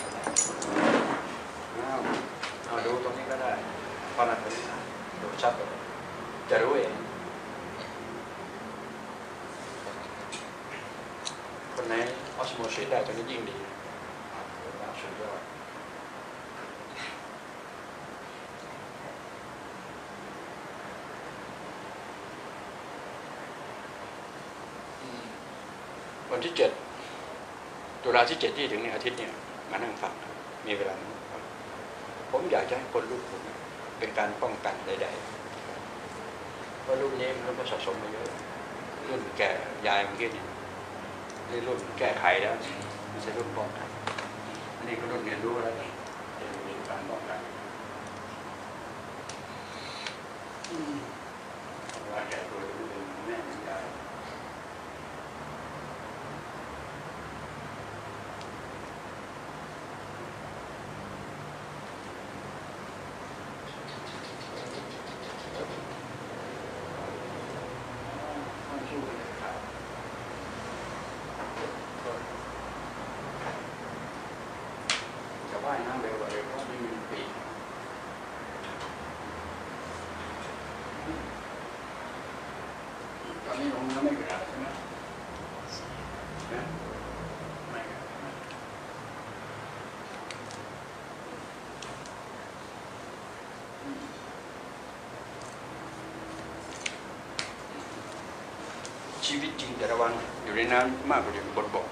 Speaker 3: เอาดูตรงนี้ก็ได้พอนั้นตรงนี้ดูชัดเลยจะรู้เองคนไหนออสโมซิสได้ตรงนี้ยิ่งดีสุดยอดวันที่เจ็ดตุลาที่เจ็ดที่ถึงเนี่ยอาทิตย์เนี่ยมานั่งฟังมีเวลาผมอยากจะให้คนรุ่นผมเป็นการป้องกันใดๆเพราะรุ่นนี้มันก็สะสมมาเยอะรุ่นแก่ยายเมื่อกี้นี่นี่รุ่นแก้ไขแล้วไม่ใช่รุ่นป้องกันอันนี้ก็รุ่นเรียนรู้แล้วจะมีการป้องกันเวลาแก่ตัวจะเป็นแม่เป็นยายว่ายน้ำเร็วกว่าเร็วเพราะไม่มีปีกตอนนี้ลงน้ำไม่กระดาษใช่ไหมไม่กระดาษชีวิตจริงแต่ละวันอยู่ในน้ำมากกว่าอยู่บนบก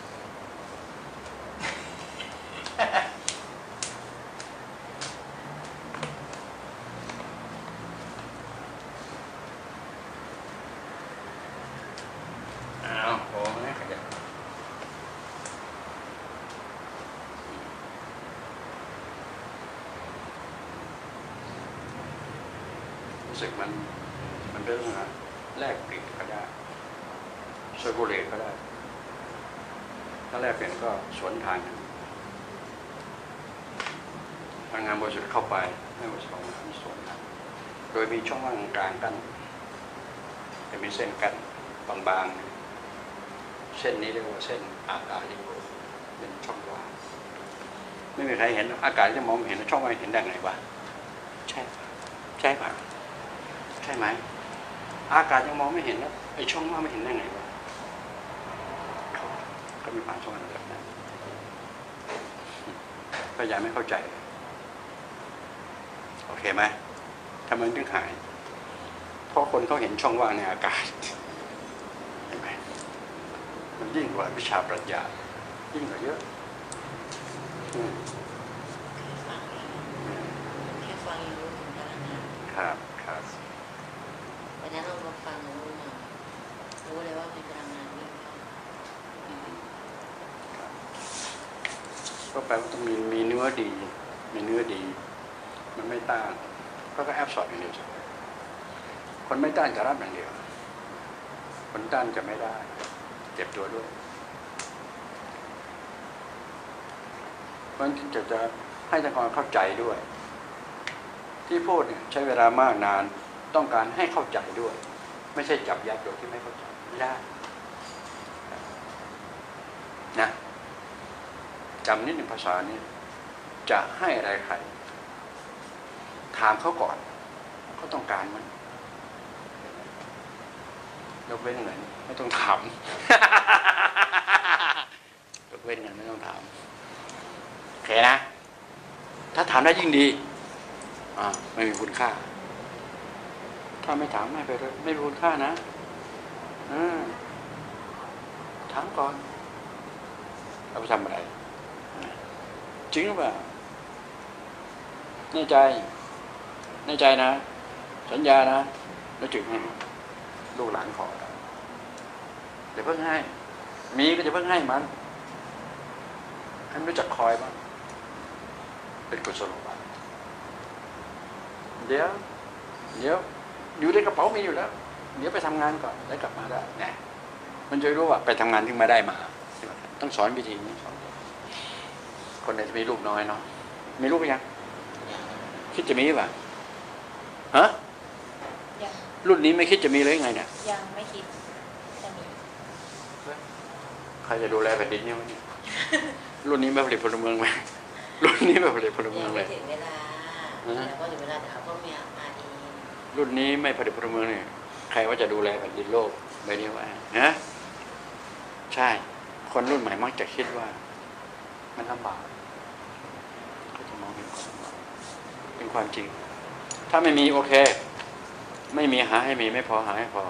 Speaker 3: รู้สึกมันมันเรื่องนะแลกเปลี่ยนก็ได้โซบูเลตก็ได้ถ้าแลกเปลี่ยนก็สวนทางกันพลังงานบริสุทธิ์เข้าไปให้บริสุทธิ์ออกมาสวนทางโดยมีช่องว่างกลางกันจะมีเส้นกันบางๆเส้นนี้เรียกว่าเส้นอากาศลิโกเป็นช่องว่างไม่มีใครเห็นอากาศจะมองเห็นช่องว่างเห็นได้ไงวะใช่ใช่ป่ะใช่ไหมอากาศยังมองไม่เห็นแล้วไอ้ช่องว่างไม่เห็นได้ไงวะก็มีผ่านช่องว่างแบบนั้นพยายามไม่เข้าใจโอเคไหมทำไมถึงหายเพราะคนเขาเห็นช่องว่างในอากาศเห็นไหมมันยิ่งกว่าวิชาปรัชญายิ่งกว่าเยอะ
Speaker 4: แค่ฟังยังรู้ถึงพลังงาน
Speaker 3: ครับครับ
Speaker 4: วันนั้นเรามาฟังรู้มารู้เลยว่ามีพลังงานวิ่ง
Speaker 3: ก็แปลว่าต้องมีมีเนื้อดีมีเนื้อดีมันไม่ต้านก็ก็แอบสอบอย่างเดียวคนไม่ต้านจะรับอย่างเดียวคนต้านจะไม่ได้เจ็บตัวด้วยเพราะฉะนั้นจะจะให้ทางการเข้าใจด้วยที่พูดเนี่ยใช้เวลามากนานต้องการให้เข้าใจด้วยไม่ใช่จับยัดโดยที่ไม่เข้าใจไม่ได้นะจำนิดหนึ่งภาษานี้จะให้อะไรใครถามเขาก่อนเขาต้องการมั้ยยกเว้นเงินไม่ต้องถามยกเว้นเงินไม่ต้องถามโอเคนะถ้าถามได้ยิ่งดีอ่าไม่มีคุณค่าถ้าไม่ถามไม่ไปเลยไม่มีคุณค่านะอ่าถามก่อนเอาไปทำอะไรจริงหรือเปล่าแน่ใจแน่ใจนะสัญญานะแล้วจึงให้ลูกหลานขอเดี๋ยวเพิ่งให้มีก็จะเพิ่งให้มันให้มันรู้จักคอยบ้างเป็นกุศโลบายเดี๋ยวเดี๋ยวอยู่ในกระเป๋ามีอยู่แล้วเดี๋ยวไปทำงานก่อนแล้วกลับมาได้เนี่ยมันจะรู้ว่าไปทำงานถึงมาได้มาต้องสอนวิธีนี้สอนคนไหนจะมีลูกน้อยเนาะมีลูกยังคิดจะมีป่ะฮะ
Speaker 4: ยัง
Speaker 3: รุ่นนี้ไม่คิดจะมีเลยไงเนี่ย
Speaker 4: ยังไม่คิดจะมี
Speaker 3: ใครจะดูแลแผ่นดินเนี่ย รุ่นนี้ไม่ผลิตพลเมืองไหมรุ่นนี้ไม่ผลิตพลเมื
Speaker 4: ยั
Speaker 3: อง
Speaker 4: ง
Speaker 3: เล
Speaker 4: ไม่
Speaker 3: ย
Speaker 4: ถึงเวลาแล้วก็ถึงเวลาเดี๋ยวเขาก็มีมาเอง
Speaker 3: รุ่นนี้ไม่ผลิตพลเมืองเนี่ยใครว่าจะดูแลแผ่นดินโลกใบนี้ว่านะใช่คนรุ่นใหม่มักจะคิดว่ามันลำบากเขาจะมองเห็นความลำบากเป็นความจริงถ้าไม่มีโอเคไม่มีหาให้มีไม่พอหาให้พอ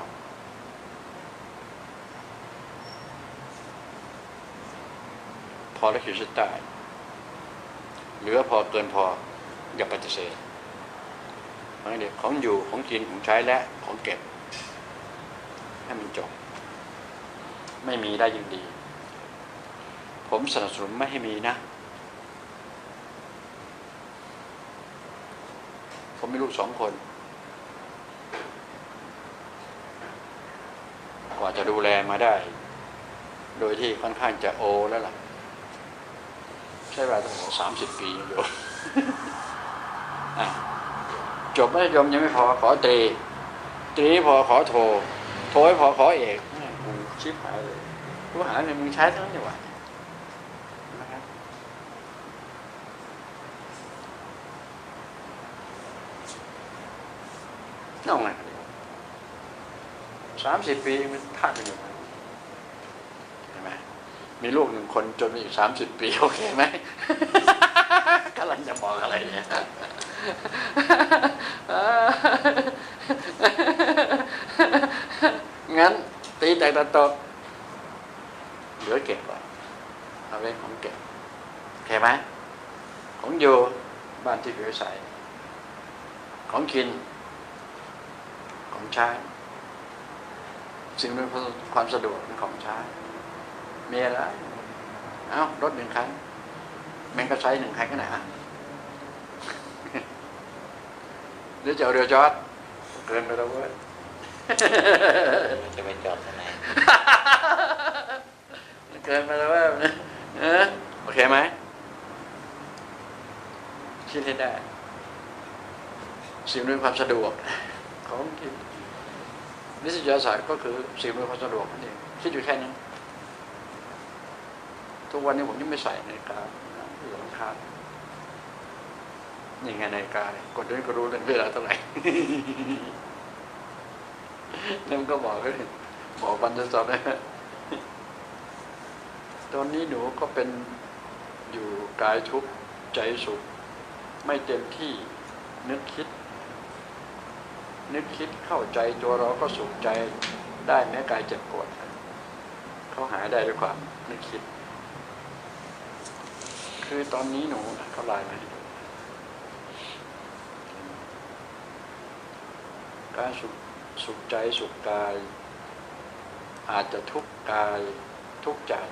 Speaker 3: พอแล้วขีดเส้นใต้เหลือพอเกินพออย่าปฏิเสธเพราะงั้นเดี๋ยวของอยู่ของกินของใช้และของเก็บให้มันจบไม่มีได้ยิ่งดีผมสนับสนุนไม่ให้มีนะผมมีลูกสองคนกว่าจะดูแลมาได้โดยที่ค่อนข้างจะโอแล้วล่ะใช้เวลาตั้งสามสิบปีโยม จบมัธยมยังไม่พอขอตรีตรีพอขอโทโทให้พอขอเอกกูชิบหายเลยกูหาเงินมึงใช้ทั้งนั้นอยู่วะนะครับน้องไงสามสิบปีมันพลาดกันอยู่เห็นไหมมีลูกหนึ่งคนจนอีกสามสิบปีโอเคไหม กำลังจะบอกอะไรเนี่ยงั้นตีแตกตะตกเหลือเก็บก่อนเอาไว้ของเก็บโอเคไหมของอยู่บ้านที่อยู่อาศัยของกินของใช้สิ่งอำนวยความสะดวกเป็นของใช้มีอะไรเอ้ารถหนึ่งคันแม่งก็ใช้หนึ่งคันก็ไหนอ่ะหรือจะเอาเรือจอดเกินไปแล้วเว้ย
Speaker 1: จะไปจอดที่ไหน
Speaker 3: เกินไปแล้วเว้ยเออโอเคไหมคิดให้ได้สิ่งอำนวยความสะดวกของกินนิสิตศาสตร์ก็คือสิ่งอำนวยความสะดวกนั่นเองคิดอยู่แค่นั้นทุกวันนี้ผมยังไม่ใส่นาฬิกาที่สำคัญยังไงนาฬิกากดด้วยก็รู้เวลาเท่าไหร่ นั่นก็บอกเลยบอกวันจะสอบนะตอนนี้หนูก็เป็นอยู่กายทุกข์ใจสุขไม่เต็มที่นึกคิดนึกคิดเข้าใจตัวเราก็สุขใจได้แม้กายเจ็บปวดเขาหายได้ด้วยความนึกคิดคือตอนนี้หนูเขาไลน์มาให้ดูการสุขสุขใจสุขกายอาจจะทุกข์กายทุกข์ใจ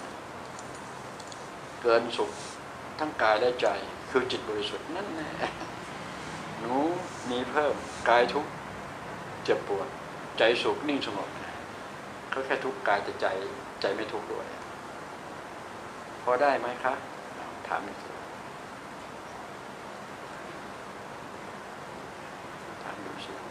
Speaker 3: เกินสุขทั้งกายและใจคือจิตบริสุทธิ์นั่นแหละหนูมีเพิ่มกายทุกข์เจ็บปวดใจสุขนิ่งสงบเขาแค่ทุกข์กายแต่ใจใจไม่ทุกข์ด้วยพอได้ไหมคะถามอีกทีถามดูสิ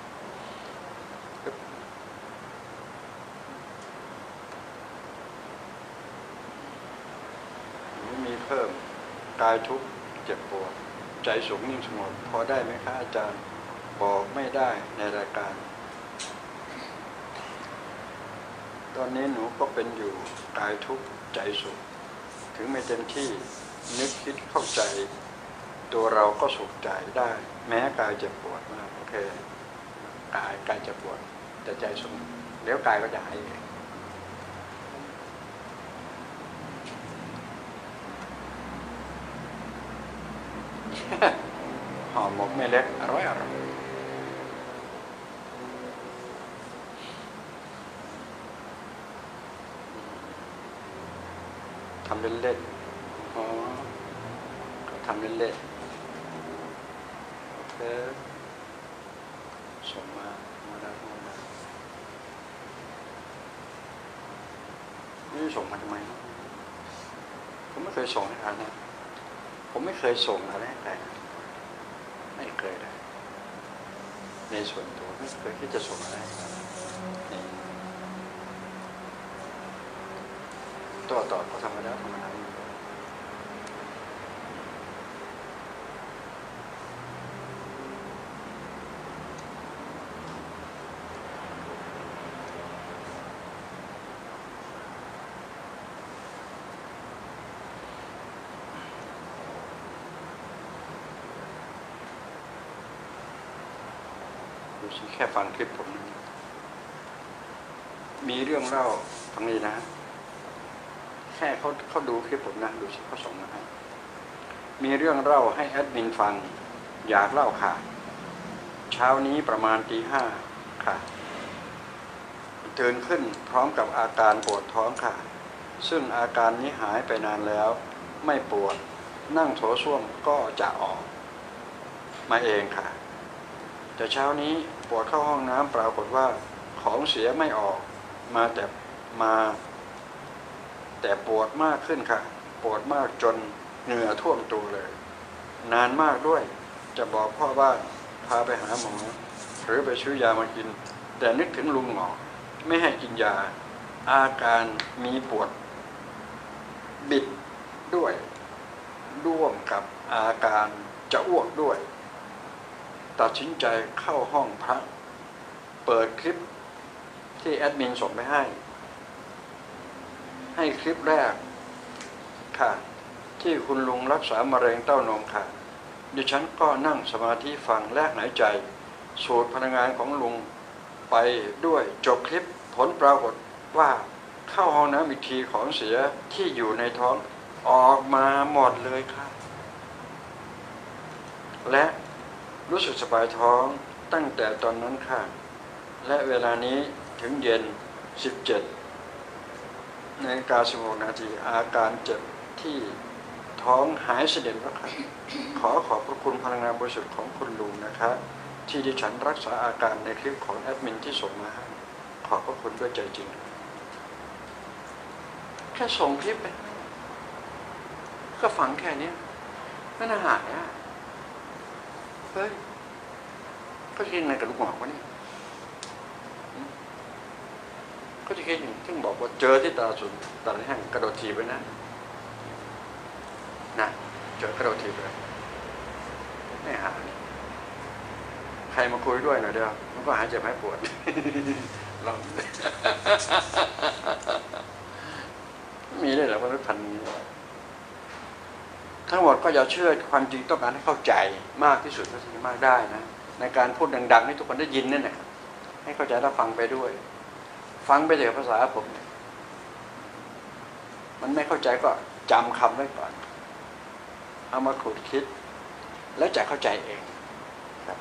Speaker 3: มีเพิ่มกายทุกข์เจ็บปวดใจสุขนิ่งสงบพอได้ไหมคะอาจารย์บอกไม่ได้ในรายการตอนนี้หนูก็เป็นอยู่กายทุกข์ใจสุขถึงไม่เต็มที่นึกคิดเข้าใจตัวเราก็สุขใจได้แม้กายเจ็บปวดมากโอเคกายกายเจ็บปวดแต่ใจสุขเดี๋ยวกายก็จะหายเองห่อหมกแม่เล็กอร่อยอร่อยทำเล่นๆอ๋อเขาทำเล่นๆโอเคส่งมามาได้มาได้นี่ส่งมาทำไมผมไม่เคยส่งให้ใครนะผมไม่เคยส่งอะไรให้ใครไม่เคยเลยในส่วนตัวไม่เคยที่จะส่งอะไรให้ใครตัวต่อเขาทำมาแล้วทำมาแล้วดูสิแค่ฟังคลิปผมนะมีเรื่องเล่าฟังนี้นะแค่เขาเขาดูคลิปผมนะดูสิเขาส่งมาให้มีเรื่องเล่าให้แอดมินฟังอยากเล่าค่ะเช้านี้ประมาณตีห้าค่ะตื่นขึ้นพร้อมกับอาการปวดท้องค่ะซึ่งอาการนี้หายไปนานแล้วไม่ปวดนั่งโถส้วมก็จะออกมาเองค่ะแต่เช้านี้ปวดเข้าห้องน้ำปรากฏว่าของเสียไม่ออกมาแต่มาแต่ปวดมากขึ้นค่ะปวดมากจนเหงื่อท่วมตัวเลยนานมากด้วยจะบอกพ่อบ้านพาไปหาหมอหรือไปซื้อยามากินแต่นึกถึงลุงหมอไม่ให้กินยาอาการมีปวดบิดด้วยร่วมกับอาการจะอ้วกด้วยตัดสินใจเข้าห้องพระเปิดคลิปที่แอดมินส่งไปให้ให้คลิปแรกค่ะที่คุณลุงรักษามะเร็งเต้านมค่ะดิฉันก็นั่งสมาธิฟังและหายใจสูตรพลังงานของลุงไปด้วยจบคลิปผลปรากฏว่าเข้าห้องน้ำอีกทีของเสียที่อยู่ในท้องออกมาหมดเลยค่ะและรู้สึกสบายท้องตั้งแต่ตอนนั้นค่ะและเวลานี้ถึงเย็นสิบเจ็ดนาฬิกาสิบหกนาทีอาการเจ็บที่ท้องหายสนิทแล้วค่ะขอขอบพระคุณพลังงานบริสุทธิ์ของคุณลุงนะคะที่ดิฉันรักษาอาการในคลิปของแอดมินที่ส่งมาให้ขอบพระคุณด้วยใจจริงแค่ส่งคลิปไปก็ฟังแค่นี้ไม่น่าหายอ่ะเฮ้ยก็คิดยังไงกับลูกหมอวะนี่ก็จะคิดอย่างที่บอกว่าเจอที่ตลาดสดตลาดแห่งกระโดดถีบไปนะนะเจอกระโดดถีบเลยไม่หายใครมาคุยด้วยหน่อยเดียวมันก็หายเจ็บหายปวดลองมีได้หรอมนุษย์พันธุ์นี้ทั้งหมดก็อย่าเชื่อความจริงต้องการให้เข้าใจมากที่สุดเท่าที่มากได้นะในการพูดดังๆให้ทุกคนได้ยินนั่นแหละให้เข้าใจแล้วฟังไปด้วยฟังไปเถอะภาษาผมมันไม่เข้าใจก็จำคำไว้ก่อนเอามาขุดคิดแล้วจะเข้าใจเองครับ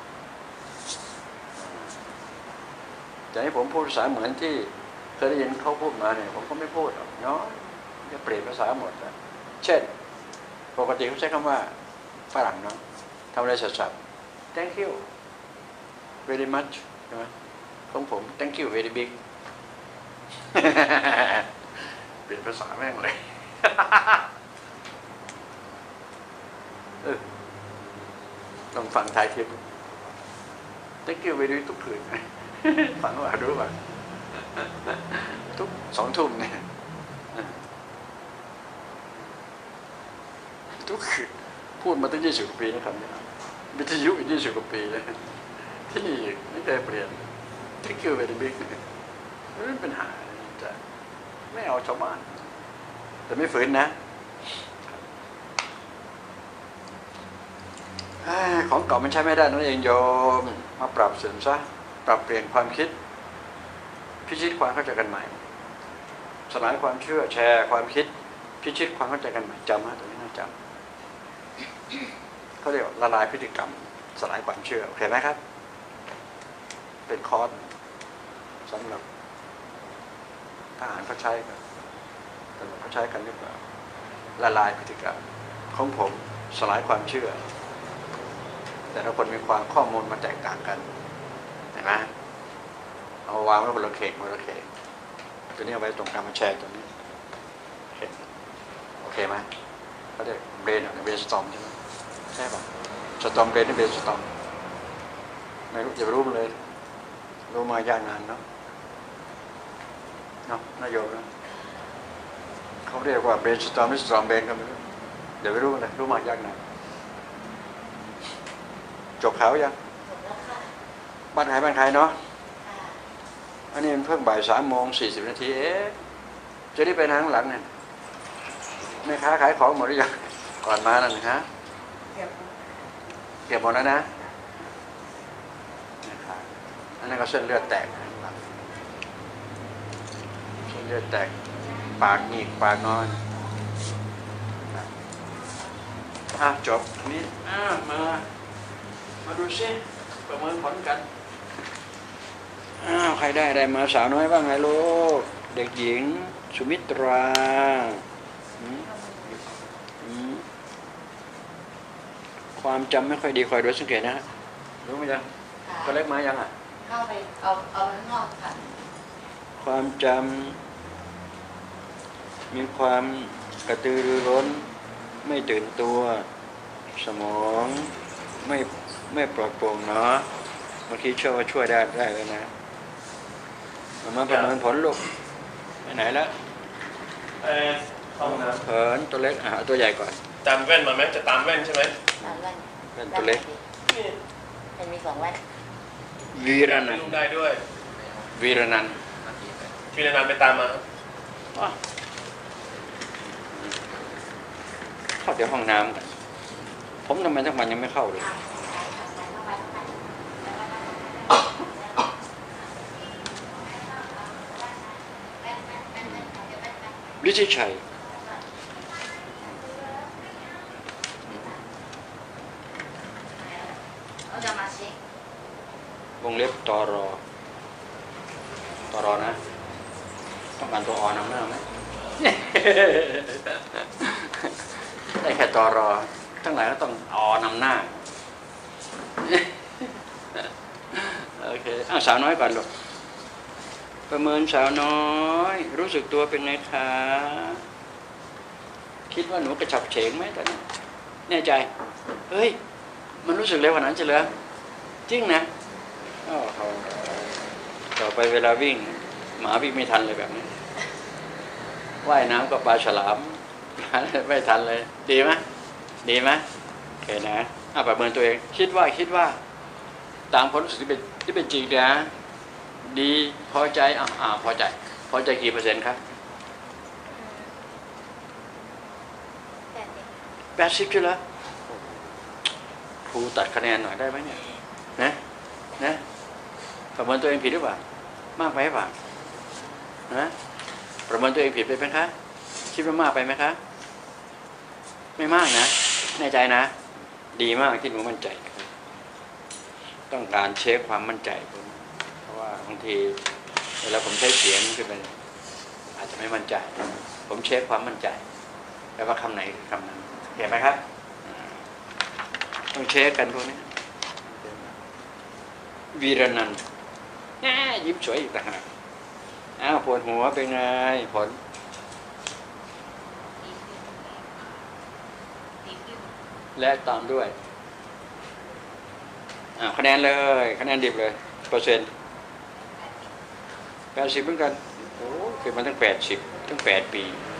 Speaker 3: จะให้ผมพูดภาษาเหมือนที่เคยได้ยินเขาพูดมาเนี่ยผมก็ไม่พูดหรอกเนาะจะเปลี่ยนภาษาหมดนะเช่นปกติเขาใช้คำว่าฝรั่งเนาะทำอะไรสับๆ thank you very much ใช่ไหมของผม thank you very big เปลี่ยนภาษาแม่งเลยเออลองฟังท้ายคลิป thank you very big ทุกคืนฟังว่ารู้ป่ะทุกสองทุ่มเนี่ยทุกคืนพูดมาตั้งยี่สิบกว่าปีนะครับเนี่ยวิทยุอีกยี่สิบกว่าปีเลยที่นี่ไม่เคยเปลี่ยน thank you very big ไม่เป็นปัญหาจะไม่เอาชาวบ้านแต่ไม่ฝืนนะของเก่ามันใช้ไม่ได้นั่นเองโยมมาปรับเสริมซะปรับเปลี่ยนความคิดพิชิตความเข้าใจกันใหม่สลายความเชื่อแชร์ความคิดพิชิตความเข้าใจกันใหม่จำนะตรงนี้น่าจำเขาเรียกละลายพฤติกรรมสลายความเชื่อโอเคไหมครับเป็นคอร์สสำหรับทหารเขาใช้กันแต่เขาใช้กันหรือเปล่าละลายพฤติกรรมของผมสลายความเชื่อแต่ละคนมีความข้อมูลมาแตกต่างกันเห็นไหมเอาวางไว้บนระเขกบนระเขกตัวนี้เอาไว้ตรงกลางมาแชร์ตัวนี้โอเคไหมเขาเรียกเบรนเบรนสตอมใช่ไหมใช่ป่ะสตอมเบรนนี่เบรนสตอมไม่รู้อย่ารู้มันเลยรู้มายาวนานเนาะเนาะนายโยมนะเขาเรียกว่าเบรนสตอมหรือสตอมเบรนก็ไม่รู้เดี๋ยวไม่รู้เลยรู้มายาวนานจบข่าวยังบ้านใครบ้านใครเนาะอันนี้มันเพิ่งบ่ายสามโมงสี่สิบนาทีเอ๊ะจะได้ไปทางหลังเนี่ยแม่ค้าขายของหมดหรือยังก่อนมานั่นนะฮะเก็บหมดแล้วนะอันนั้นก็เส้นเลือดแตกเส้นเลือดแตกปากหนีบปากนอนอ่ะจบนี่อ่ะมามาดูซิประเมินผลกันอ้าวใครได้อะไรมาสาวน้อยบ้างไงลูกเด็กหญิงสุมิตราความจำไม่ค่อยดีคอยดูสังเกตนะรู้ไหมยังตัวเล็กมายังอ่ะ
Speaker 4: เข้าไปเอาเอาข้างนอกค่ะ
Speaker 3: ความจำมีความกระตือรือร้นไม่ตื่นตัวสมองไม่ไม่ปลอดโปร่งเนาะบางทีเชื่อว่าช่วยได้ได้เลยนะมาประเมินผลลูกไปไหนแล้ว
Speaker 6: เออห้องน้ำ
Speaker 3: เผินตัวเล็กอ่ะตัวใหญ่ก่อน
Speaker 6: จำแว่นมาไหมจะตามแว่นใช่ไหม
Speaker 4: ตามแว่น
Speaker 3: แว่นตัวเล็ก
Speaker 4: มันมีสองแว่น
Speaker 3: วีรนันท์
Speaker 6: ได้ด้วย
Speaker 3: วีรนันท์
Speaker 6: วีรนันท์ไปตามมา
Speaker 3: เข้าเดี๋ยวห้องน้ำกันผมทำไมทั้งวันยังไม่เข้าเลยฤทธิชัยวงเล็บตอรอตอรอนะต้องการตัวออนำหน้าไหม ได้แค่ตอรอทั้งหลายก็ต้องออนำหน้าโอเคอ้าวสาวน้อยก่อนลูกประเมินสาวน้อยรู้สึกตัวเป็นไงคะคิดว่าหนูกระฉับเฉงไหมตอนนี้แน่ใจเฮ้ยมันรู้สึกเร็วกว่านั้นจะเหรอจริงนะอ๋อเขาต่อไปเวลาวิ่งหมาวิ่งไม่ทันเลยแบบนี้ว่ายน้ำก็ปลาฉลามไม่ทันเลยดีไหมดีไหมโอเคนะอ่ะประเมินตัวเองคิดว่าคิดว่าตามความรู้สึกที่เป็นที่เป็นจริงนะดีพอใจอ่ะอ่าพอใจพอใจกี่เปอร์เซ็นต์ครับแปดสิบใช่ไหมครูตัดคะแนนหน่อยได้ไหมเนี่ยนะนะประเมินตัวเองผิดหรือเปล่ามากไปหรือเปล่านะประเมินตัวเองผิดไปไหมคะคิดว่ามากไปไหมคะไม่มากนะแน่ใจนะดีมากที่หนูมั่นใจต้องการเช็คความมั่นใจเพราะว่าบางทีเวลาผมใช้เสียงคือมันอาจจะไม่มั่นใจผมเช็คความมั่นใจแล้วว่าคำไหนคำนั้นเห็นไหมครับต้องเช็คกันพวกนี้วีรนันท์ยิ้มสวยอีกต่างหากอ้าวปวดหัวเป็นไงผลและตามด้วยอ่าคะแนนเลยคะแนนดิบเลยเปอร์เซ็นต์แปดสิบเหมือนกันโอ้เกิดมาตั้งแปดสิบตั้งแปดปี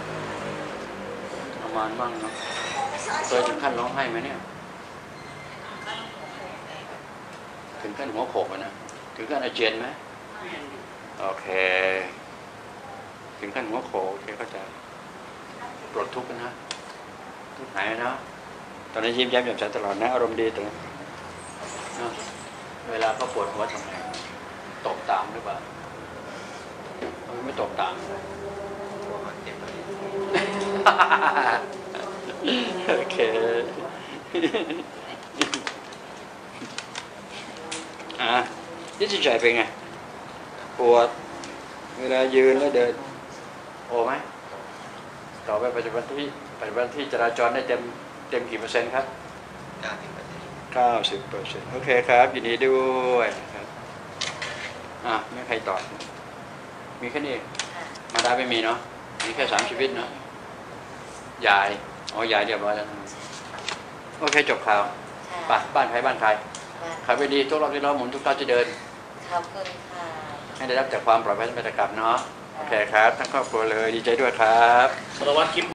Speaker 3: ประมาณบ้างเนาะเคยถึงขั้นร้องไห้ไหมเนี่ยถึงขั้นหัวโขกนะถึงขั้นอาเจียนไหมโอเคถึงขั้นหัวโขกโอเคเข้าใจปลดทุกข์นะทุกข์หายนะตอนนี้ยิ้มแย้มแจ่มใสตลอดนะอารมณ์ดีตลอดนะเวลาเขาปวดหัวทำไงตบตามหรือเปล่าไม่ตบตามโอเคอ่ะยิ่งใจเป็นไงปวดเวลายืนแล้วเดินโอ้ไหมต่อไปปัจจุบันที่ปัจจุบันที่จราจรได้เต็มเต็มกี่เปอร์เซ็นต์ครับเก้าสิบเปอร์เซ็นต์โอเคครับยินดีด้วยครับอ่ะไม่ใครตอบมีแค่นี้มาได้ไม่มีเนาะมีแค่สามชีวิตเนาะยายอ๋อยายเรียบร้อยแล้วโอเคจบข่าว
Speaker 4: ค่ะ
Speaker 3: ไปบ้านใครบ้านใคร
Speaker 4: บ้าน
Speaker 3: ขับไปดีทุกรอบที่ล้อหมุนทุกก้าวที่เดิน
Speaker 4: ขอบคุณค่ะ
Speaker 3: ให้ได้รับจากความปลอดภัยและบรรยากาศเนาะโอเคครับทั้งครอบครัวเลยดีใจด้วยครับ
Speaker 6: สารวัตรคลิป